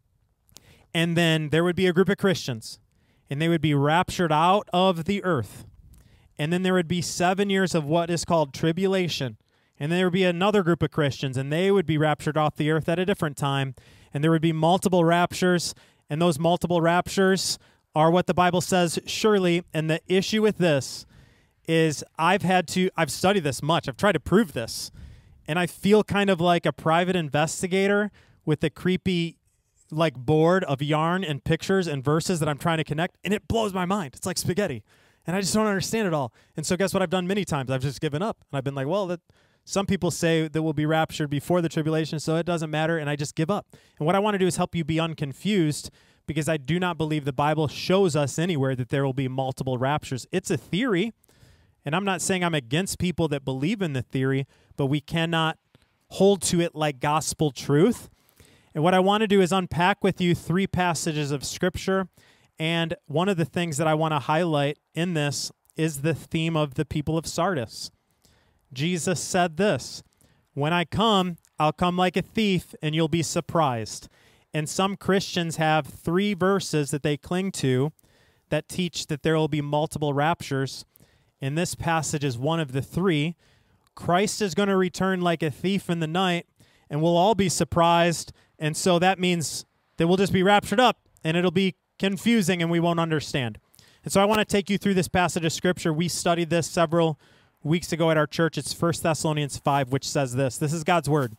and then there would be a group of Christians, and they would be raptured out of the earth. And then there would be seven years of what is called tribulation. And there would be another group of Christians, and they would be raptured off the earth at a different time. And there would be multiple raptures, and those multiple raptures are what the Bible says surely. And the issue with this is I've had to, I've studied this much. I've tried to prove this. And I feel kind of like a private investigator with a creepy like board of yarn and pictures and verses that I'm trying to connect, and it blows my mind. It's like spaghetti, and I just don't understand it all. And so guess what I've done many times? I've just given up, and I've been like, well, that some people say that we'll be raptured before the tribulation, so it doesn't matter, and I just give up. And what I want to do is help you be unconfused, because I do not believe the Bible shows us anywhere that there will be multiple raptures. It's a theory, and I'm not saying I'm against people that believe in the theory, but we cannot hold to it like gospel truth. And what I want to do is unpack with you three passages of Scripture. And one of the things that I want to highlight in this is the theme of the people of Sardis. Jesus said this, "When I come, I'll come like a thief, and you'll be surprised." And some Christians have three verses that they cling to that teach that there will be multiple raptures. And this passage is one of the three. Christ is going to return like a thief in the night, and we'll all be surprised. And so that means that we'll just be raptured up, and it'll be confusing, and we won't understand. And so I want to take you through this passage of Scripture. We studied this several weeks ago at our church. It's First Thessalonians five, which says this. This is God's Word.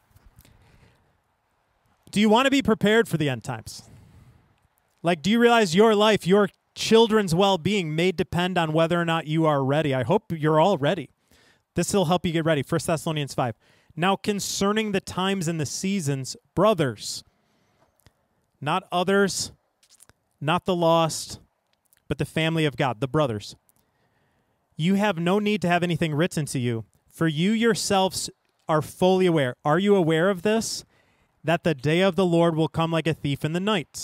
Do you want to be prepared for the end times? Like, do you realize your life, your children's well-being may depend on whether or not you are ready? I hope you're all ready. This will help you get ready. First Thessalonians five. Now concerning the times and the seasons, brothers, not others, not the lost, but the family of God, the brothers, you have no need to have anything written to you, for you yourselves are fully aware. Are you aware of this? That the day of the Lord will come like a thief in the night.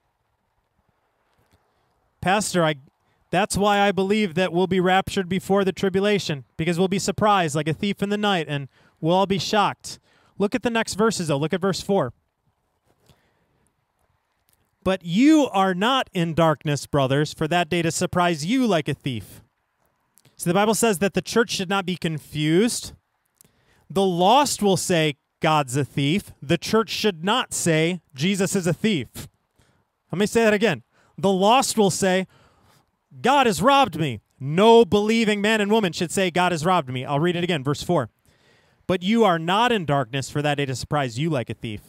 Pastor, I that's why I believe that we'll be raptured before the tribulation, because we'll be surprised like a thief in the night, and we'll all be shocked. Look at the next verses, though. Look at verse four. But you are not in darkness, brothers, for that day to surprise you like a thief. So the Bible says that the church should not be confused. The lost will say God's a thief. The church should not say Jesus is a thief. Let me say that again. The lost will say, God has robbed me. No believing man and woman should say, God has robbed me. I'll read it again, verse four. But you are not in darkness for that day to surprise you like a thief.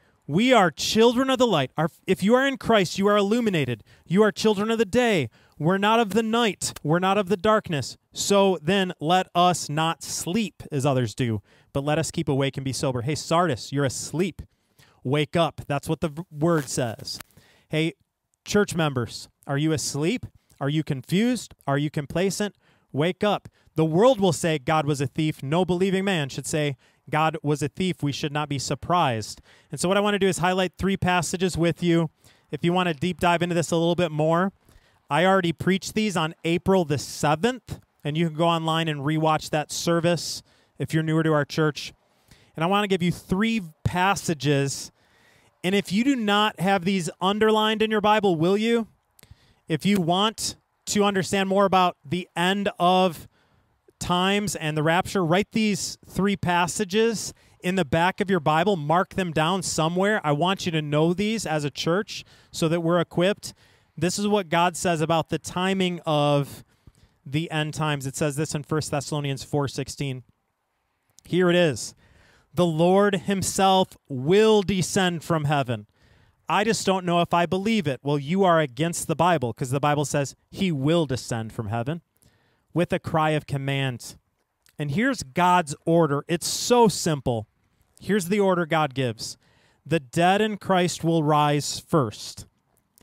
We are children of the light. Our, if you are in Christ, you are illuminated. You are children of the day. We're not of the night. We're not of the darkness. So then let us not sleep as others do, but let us keep awake and be sober. Hey, Sardis, you're asleep. Wake up. That's what the v- word says. Hey, church members, are you asleep? Are you confused? Are you complacent? Wake up. The world will say God was a thief. No believing man should say God was a thief. We should not be surprised. And so what I want to do is highlight three passages with you. If you want to deep dive into this a little bit more, I already preached these on April the seventh, and you can go online and rewatch that service if you're newer to our church. And I want to give you three passages. And if you do not have these underlined in your Bible, will you? If you want to understand more about the end of times and the rapture, write these three passages in the back of your Bible. Mark them down somewhere. I want you to know these as a church so that we're equipped. This is what God says about the timing of the end times. It says this in First Thessalonians four sixteen. Here it is. The Lord himself will descend from heaven. I just don't know if I believe it. Well, you are against the Bible, because the Bible says he will descend from heaven with a cry of command. And here's God's order. It's so simple. Here's the order God gives. The dead in Christ will rise first.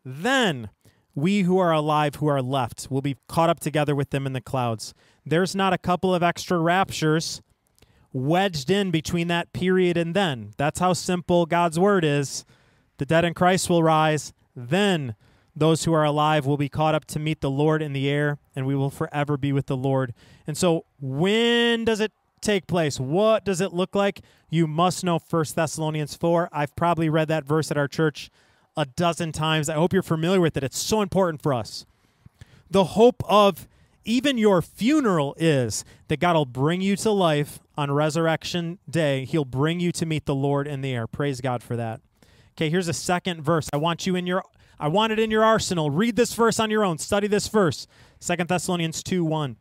Then we who are alive, who are left, will be caught up together with them in the clouds. There's not a couple of extra raptures wedged in between that period and then. That's how simple God's word is. The dead in Christ will rise. Then those who are alive will be caught up to meet the Lord in the air, and we will forever be with the Lord. And so when does it take place? What does it look like? You must know First Thessalonians four. I've probably read that verse at our church a dozen times. I hope you're familiar with it. It's so important for us. The hope of even your funeral is that God will bring you to life on resurrection day. He'll bring you to meet the Lord in the air. Praise God for that. Okay, here's a second verse. I want you in your I want it in your arsenal. Read this verse on your own. Study this verse. Second Thessalonians two one.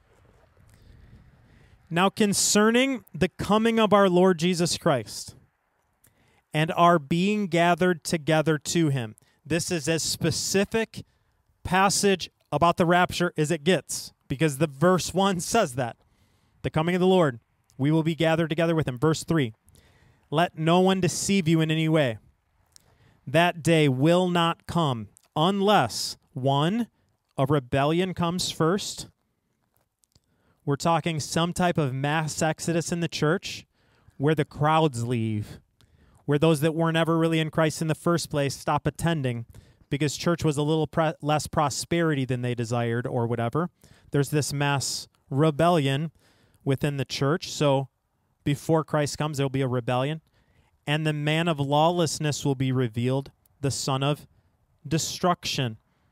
Now concerning the coming of our Lord Jesus Christ and our being gathered together to him. This is as specific passage about the rapture as it gets, because the verse one says that. The coming of the Lord, we will be gathered together with him. Verse three, let no one deceive you in any way. That day will not come unless, one, a rebellion comes first. We're talking some type of mass exodus in the church where the crowds leave, where those that weren't ever really in Christ in the first place stop attending because church was a little pre- less prosperity than they desired or whatever. There's this mass rebellion within the church. So before Christ comes, there will be a rebellion. And the man of lawlessness will be revealed, the son of destruction.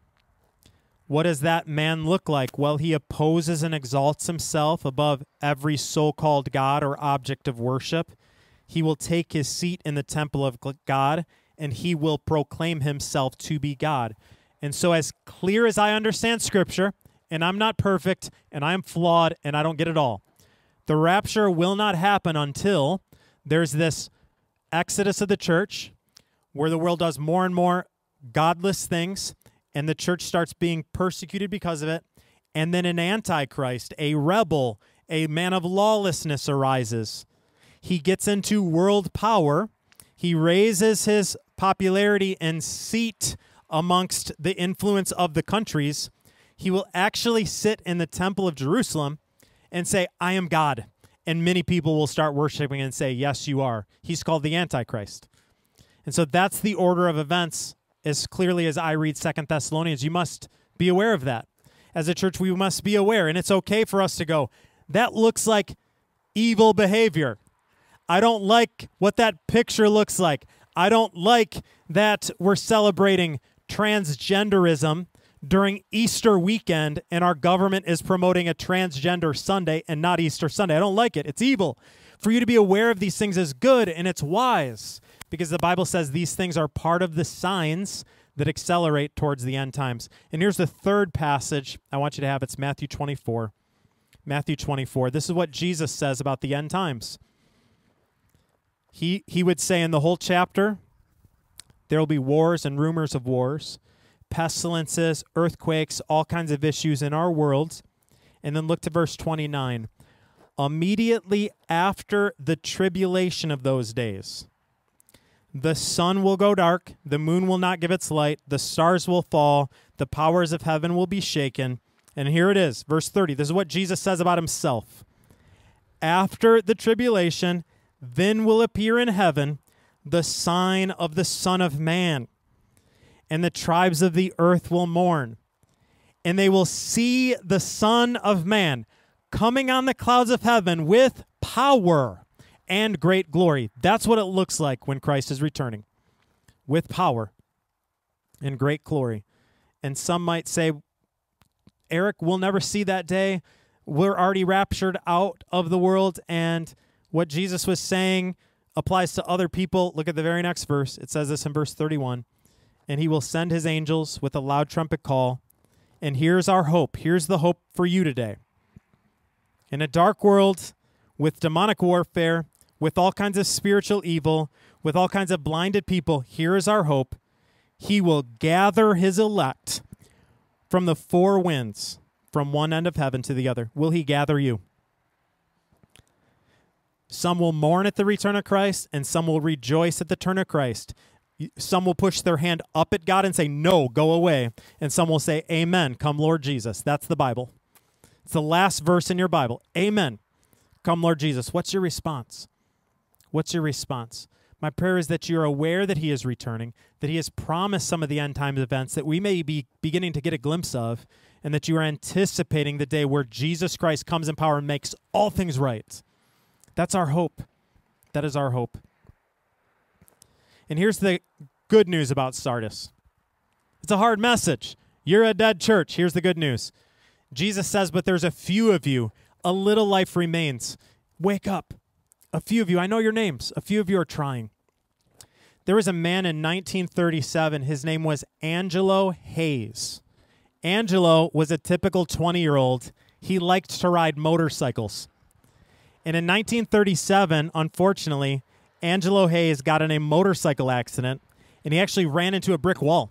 What does that man look like? Well, he opposes and exalts himself above every so-called God or object of worship. He will take his seat in the temple of God, and he will proclaim himself to be God. And so as clear as I understand Scripture, and I'm not perfect, and I'm flawed, and I don't get it all, the rapture will not happen until there's this exodus of the church where the world does more and more godless things, and the church starts being persecuted because of it, and then an antichrist, a rebel, a man of lawlessness arises. He gets into world power. He raises his popularity and seat amongst the influence of the countries. He will actually sit in the temple of Jerusalem and say, I am God. And many people will start worshiping and say, yes, you are. He's called the Antichrist. And so that's the order of events as clearly as I read Second Thessalonians. You must be aware of that. As a church, we must be aware. And it's okay for us to go, that looks like evil behavior. I don't like what that picture looks like. I don't like that we're celebrating transgenderism during Easter weekend and our government is promoting a transgender Sunday and not Easter Sunday. I don't like it. It's evil. For you to be aware of these things is good, and it's wise, because the Bible says these things are part of the signs that accelerate towards the end times. And here's the third passage I want you to have. It's Matthew twenty-four. Matthew twenty-four. This is what Jesus says about the end times. He, he would say in the whole chapter, there will be wars and rumors of wars, pestilences, earthquakes, all kinds of issues in our world. And then look to verse twenty-nine. Immediately after the tribulation of those days, the sun will go dark, the moon will not give its light, the stars will fall, the powers of heaven will be shaken. And here it is, verse thirty. This is what Jesus says about himself. After the tribulation, then will appear in heaven the sign of the Son of Man, and the tribes of the earth will mourn, and they will see the Son of Man coming on the clouds of heaven with power and great glory. That's what it looks like when Christ is returning, with power and great glory. And some might say, Eric, we'll never see that day. We're already raptured out of the world, and what Jesus was saying applies to other people. Look at the very next verse. It says this in verse thirty-one. And he will send his angels with a loud trumpet call. And here's our hope. Here's the hope for you today. In a dark world with demonic warfare, with all kinds of spiritual evil, with all kinds of blinded people, here is our hope. He will gather his elect from the four winds, from one end of heaven to the other. Will he gather you? Some will mourn at the return of Christ, and some will rejoice at the turn of Christ. Y- Some will push their hand up at God and say, no, go away. And some will say, amen, come Lord Jesus. That's the Bible. It's the last verse in your Bible. Amen, come Lord Jesus. What's your response? What's your response? My prayer is that you're aware that he is returning, that he has promised some of the end time events that we may be beginning to get a glimpse of, and that you are anticipating the day where Jesus Christ comes in power and makes all things right. That's our hope. That is our hope. And here's the good news about Sardis. It's a hard message. You're a dead church. Here's the good news. Jesus says, but there's a few of you. A little life remains. Wake up. A few of you, I know your names. A few of you are trying. There was a man in nineteen thirty-seven. His name was Angelo Hayes. Angelo was a typical twenty-year-old. He liked to ride motorcycles. And in nineteen thirty-seven, unfortunately, Angelo Hayes got in a motorcycle accident, and he actually ran into a brick wall.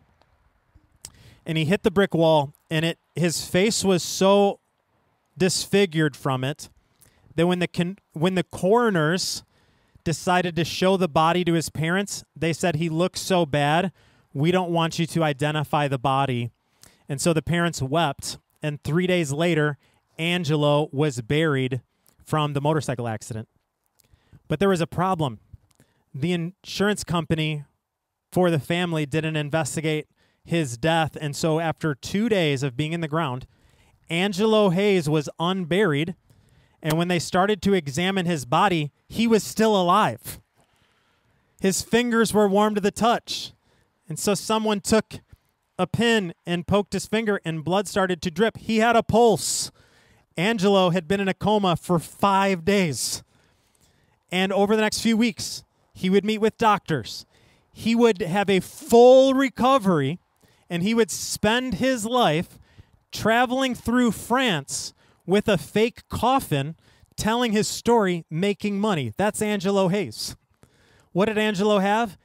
And he hit the brick wall, and it his face was so disfigured from it that when the con- when the coroners decided to show the body to his parents, they said, he looks so bad, we don't want you to identify the body. And so the parents wept, and three days later, Angelo was buried from the motorcycle accident. But there was a problem. The insurance company for the family didn't investigate his death, and so after two days of being in the ground, Angelo Hayes was unburied, and when they started to examine his body, he was still alive. His fingers were warm to the touch, and so someone took a pin and poked his finger, and blood started to drip. He had a pulse. Angelo had been in a coma for five days, and over the next few weeks, he would meet with doctors. He would have a full recovery, and he would spend his life traveling through France with a fake coffin, telling his story, making money. That's Angelo Hayes. What did Angelo have?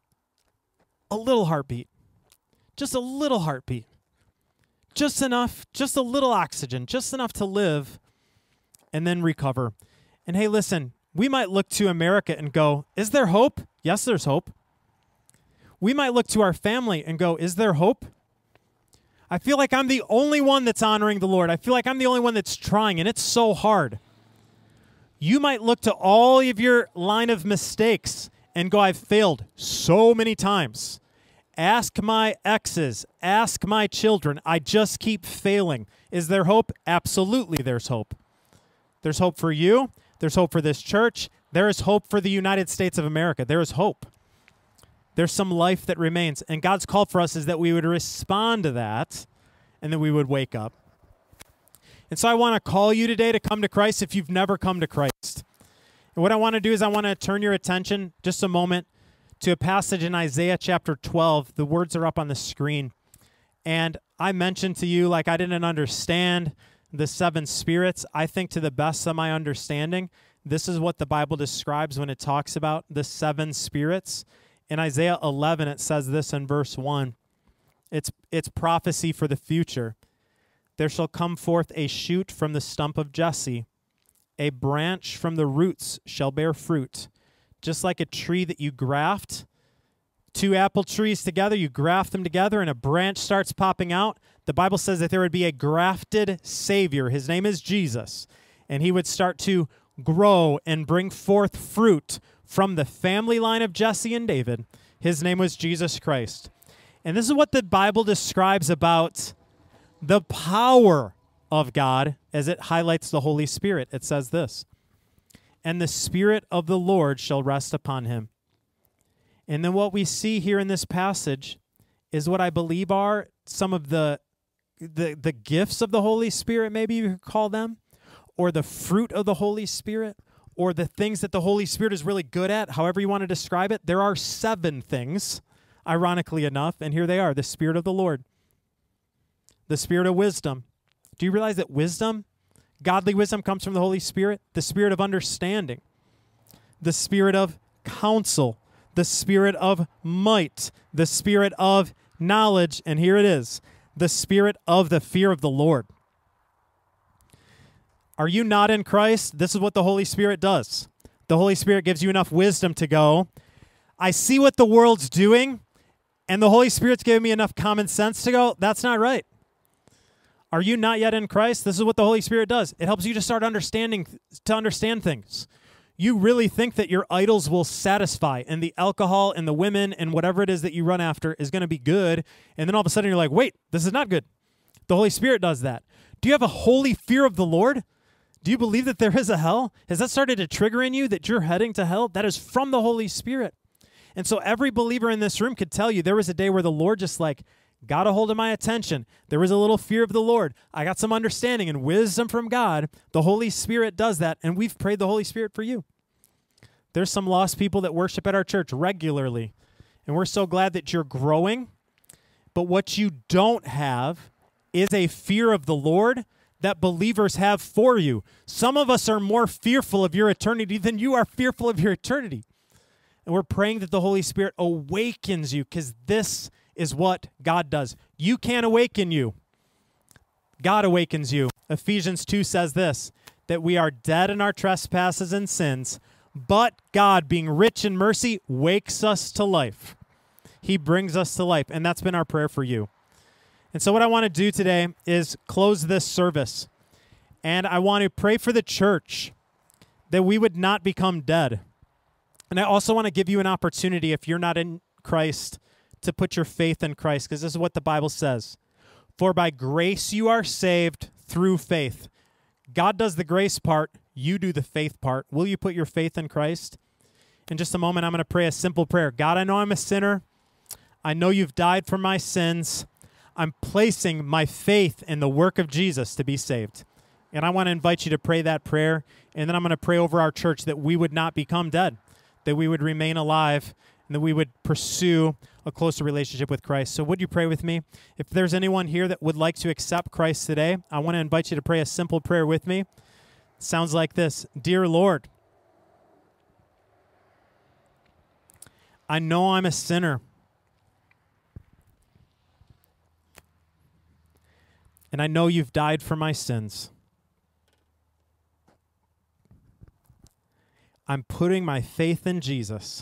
A little heartbeat. Just a little heartbeat. Just enough, just a little oxygen, just enough to live and then recover. And hey, listen, we might look to America and go, is there hope? Yes, there's hope. We might look to our family and go, is there hope? I feel like I'm the only one that's honoring the Lord. I feel like I'm the only one that's trying, and it's so hard. You might look to all of your line of mistakes and go, I've failed so many times. Ask my exes. Ask my children. I just keep failing. Is there hope? Absolutely, there's hope. There's hope for you. There's hope for this church. There is hope for the United States of America. There is hope. There's some life that remains. And God's call for us is that we would respond to that and that we would wake up. And so I want to call you today to come to Christ if you've never come to Christ. And what I want to do is I want to turn your attention just a moment to a passage in Isaiah chapter twelve. The words are up on the screen. And I mentioned to you, like, I didn't understand the seven spirits. I think to the best of my understanding, this is what the Bible describes when it talks about the seven spirits. In Isaiah eleven, it says this in verse one. It's, it's prophecy for the future. There shall come forth a shoot from the stump of Jesse. A branch from the roots shall bear fruit. Just like a tree that you graft, two apple trees together, you graft them together and a branch starts popping out. The Bible says that there would be a grafted Savior. His name is Jesus. And he would start to grow and bring forth fruit from the family line of Jesse and David. His name was Jesus Christ. And this is what the Bible describes about the power of God as it highlights the Holy Spirit. It says this, and the Spirit of the Lord shall rest upon him. And then what we see here in this passage is what I believe are some of the, the, the gifts of the Holy Spirit, maybe you could call them, or the fruit of the Holy Spirit, or the things that the Holy Spirit is really good at, however you want to describe it. There are seven things, ironically enough, and here they are: the Spirit of the Lord, the Spirit of wisdom. Do you realize that wisdom, godly wisdom, comes from the Holy Spirit? The Spirit of understanding, the Spirit of counsel, the Spirit of might, the Spirit of knowledge, and here it is, the Spirit of the fear of the Lord. Are you not in Christ? This is what the Holy Spirit does. The Holy Spirit gives you enough wisdom to go, I see what the world's doing, and the Holy Spirit's giving me enough common sense to go, that's not right. Are you not yet in Christ? This is what the Holy Spirit does. It helps you to start understanding, to understand things. You really think that your idols will satisfy, and the alcohol and the women and whatever it is that you run after is going to be good, and then all of a sudden you're like, wait, this is not good. The Holy Spirit does that. Do you have a holy fear of the Lord? Do you believe that there is a hell? Has that started to trigger in you that you're heading to hell? That is from the Holy Spirit. And so every believer in this room could tell you there was a day where the Lord just like got a hold of my attention. There was a little fear of the Lord. I got some understanding and wisdom from God. The Holy Spirit does that, and we've prayed the Holy Spirit for you. There's some lost people that worship at our church regularly, and we're so glad that you're growing. But what you don't have is a fear of the Lord that believers have for you. Some of us are more fearful of your eternity than you are fearful of your eternity. And we're praying that the Holy Spirit awakens you, because this is what God does. You can't awaken you. God awakens you. Ephesians two says this, that we are dead in our trespasses and sins, but God, being rich in mercy, wakes us to life. He brings us to life, and that's been our prayer for you. And so what I want to do today is close this service, and I want to pray for the church that we would not become dead. And I also want to give you an opportunity, if you're not in Christ, to put your faith in Christ, because this is what the Bible says. For by grace you are saved through faith. God does the grace part. You do the faith part. Will you put your faith in Christ? In just a moment, I'm going to pray a simple prayer. God, I know I'm a sinner. I know you've died for my sins. I'm placing my faith in the work of Jesus to be saved. And I want to invite you to pray that prayer. And then I'm going to pray over our church that we would not become dead, that we would remain alive, and that we would pursue a closer relationship with Christ. So would you pray with me? If there's anyone here that would like to accept Christ today, I want to invite you to pray a simple prayer with me. It sounds like this. Dear Lord, I know I'm a sinner, and I know you've died for my sins. I'm putting my faith in Jesus.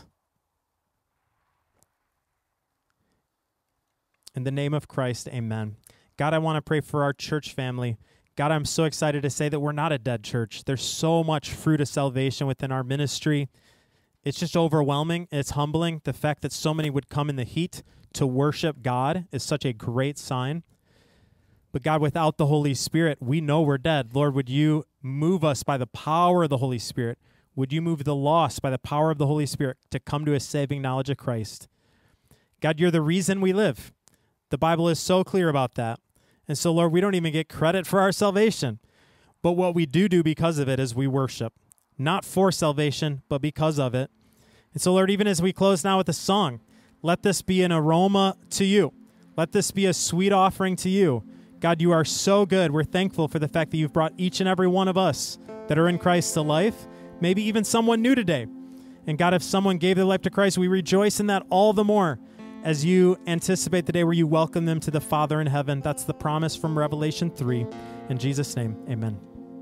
In the name of Christ, amen. God, I want to pray for our church family. God, I'm so excited to say that we're not a dead church. There's so much fruit of salvation within our ministry. It's just overwhelming. It's humbling. The fact that so many would come in the heat to worship God is such a great sign. But God, without the Holy Spirit, we know we're dead. Lord, would you move us by the power of the Holy Spirit? Would you move the lost by the power of the Holy Spirit to come to a saving knowledge of Christ? God, you're the reason we live. The Bible is so clear about that. And so, Lord, we don't even get credit for our salvation. But what we do do because of it is we worship. Not for salvation, but because of it. And so, Lord, even as we close now with a song, let this be an aroma to you. Let this be a sweet offering to you. God, you are so good. We're thankful for the fact that you've brought each and every one of us that are in Christ to life, maybe even someone new today. And God, if someone gave their life to Christ, we rejoice in that all the more as you anticipate the day where you welcome them to the Father in heaven. That's the promise from Revelation three. In Jesus' name, amen.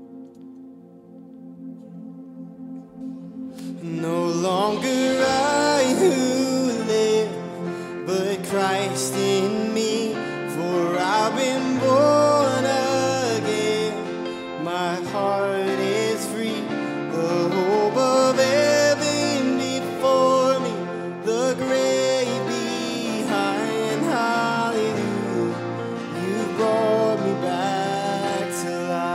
No longer I who live, but Christ in me. For I've been born again. My heart is free. The hope of heaven before me. The grave behind. Hallelujah. You brought me back to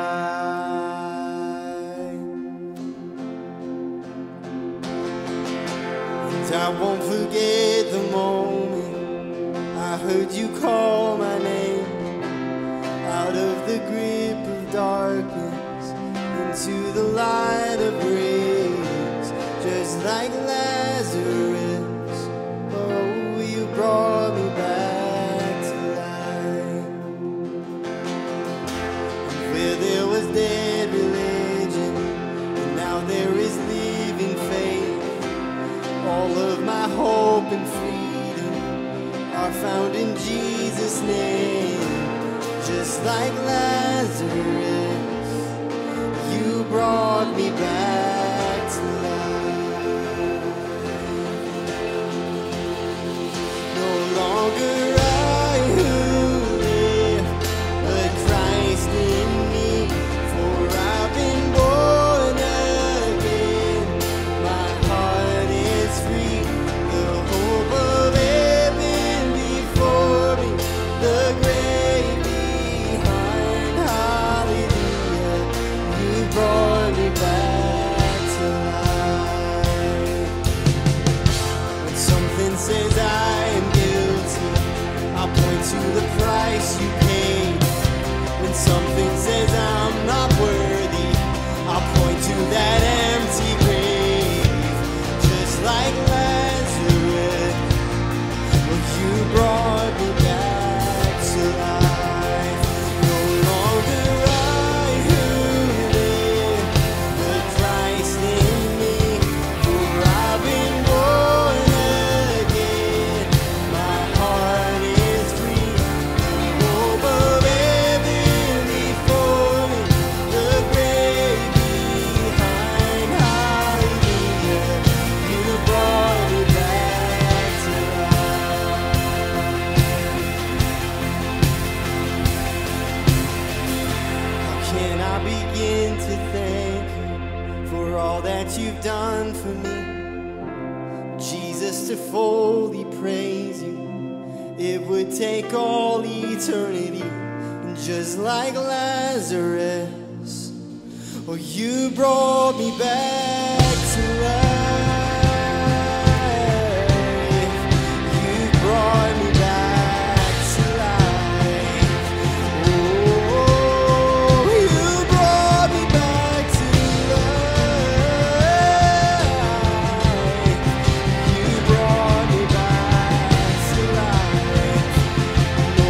life. And I won't forget the moment I heard you call my name out of the grip of darkness into the light of grace, just like Lazarus. Oh, you brought me back to life. And where there was dead religion, and now there is living faith. All of my hope and freedom are found in Jesus' name. Just like Lazarus, you brought me back to life. all that you've done for me. Jesus, to fully praise you, it would take all eternity. And just like Lazarus, oh, you brought me back to life. You brought me back to life. Oh, you brought me back to life. You brought me back to life. No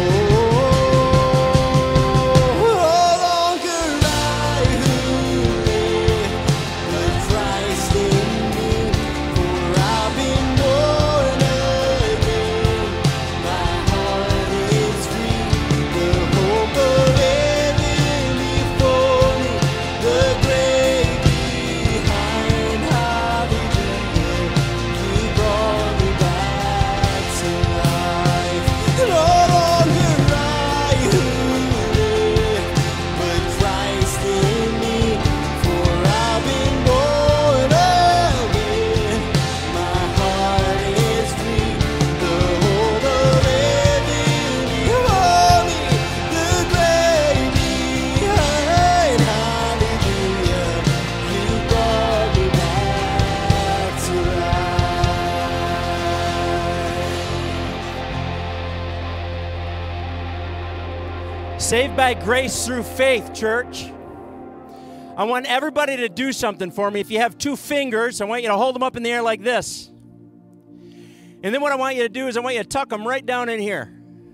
longer I who live, but Christ in me. For I've been born again. My heart is free. The hope of heaven before me. The grave behind. Hallelujah. You brought me back to life. No longer I who live, but Christ in me. For I've been born again. My heart is free. The hope of heaven before me. The grave behind. Hallelujah. You brought me back to life. Saved by grace through faith, church. I want everybody to do something for me. If you have two fingers, I want you to hold them up in the air like this. And then what I want you to do is I want you to tuck them right down in here.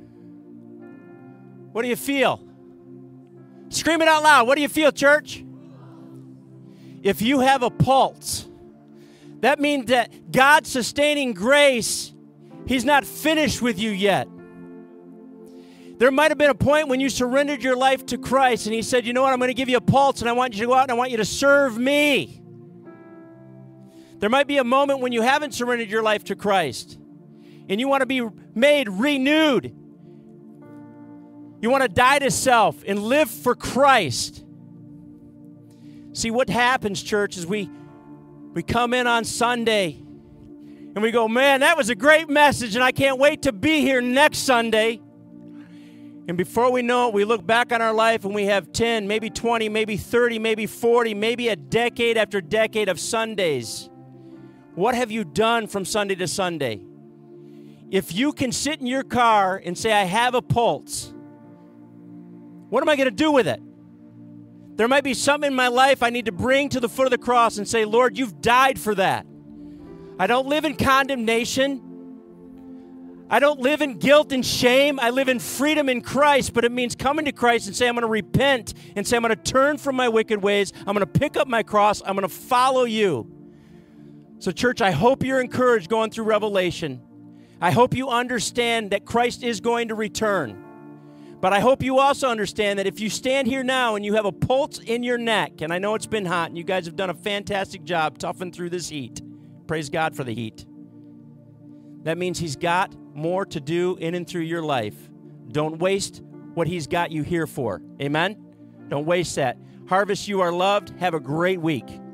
What do you feel? Scream it out loud. What do you feel, church? If you have a pulse, that means that God's sustaining grace, He's not finished with you yet. There might have been a point when you surrendered your life to Christ and He said, you know what, I'm going to give you a pulse and I want you to go out and I want you to serve me. There might be a moment when you haven't surrendered your life to Christ and you want to be made renewed. You want to die to self and live for Christ. See, what happens, church, is we, we come in on Sunday and we go, man, that was a great message and I can't wait to be here next Sunday. And before we know it, we look back on our life and we have ten, maybe twenty, maybe thirty, maybe forty, maybe a decade after decade of Sundays. What have you done from Sunday to Sunday? If you can sit in your car and say, I have a pulse, what am I going to do with it? There might be something in my life I need to bring to the foot of the cross and say, Lord, you've died for that. I don't live in condemnation. I don't live in guilt and shame. I live in freedom in Christ, but it means coming to Christ and say, I'm going to repent and say, I'm going to turn from my wicked ways. I'm going to pick up my cross. I'm going to follow you. So, church, I hope you're encouraged going through Revelation. I hope you understand that Christ is going to return. But I hope you also understand that if you stand here now and you have a pulse in your neck, and I know it's been hot, and you guys have done a fantastic job toughing through this heat. Praise God for the heat. That means He's got more to do in and through your life. Don't waste what He's got you here for. Amen? Don't waste that. Harvest, you are loved. Have a great week.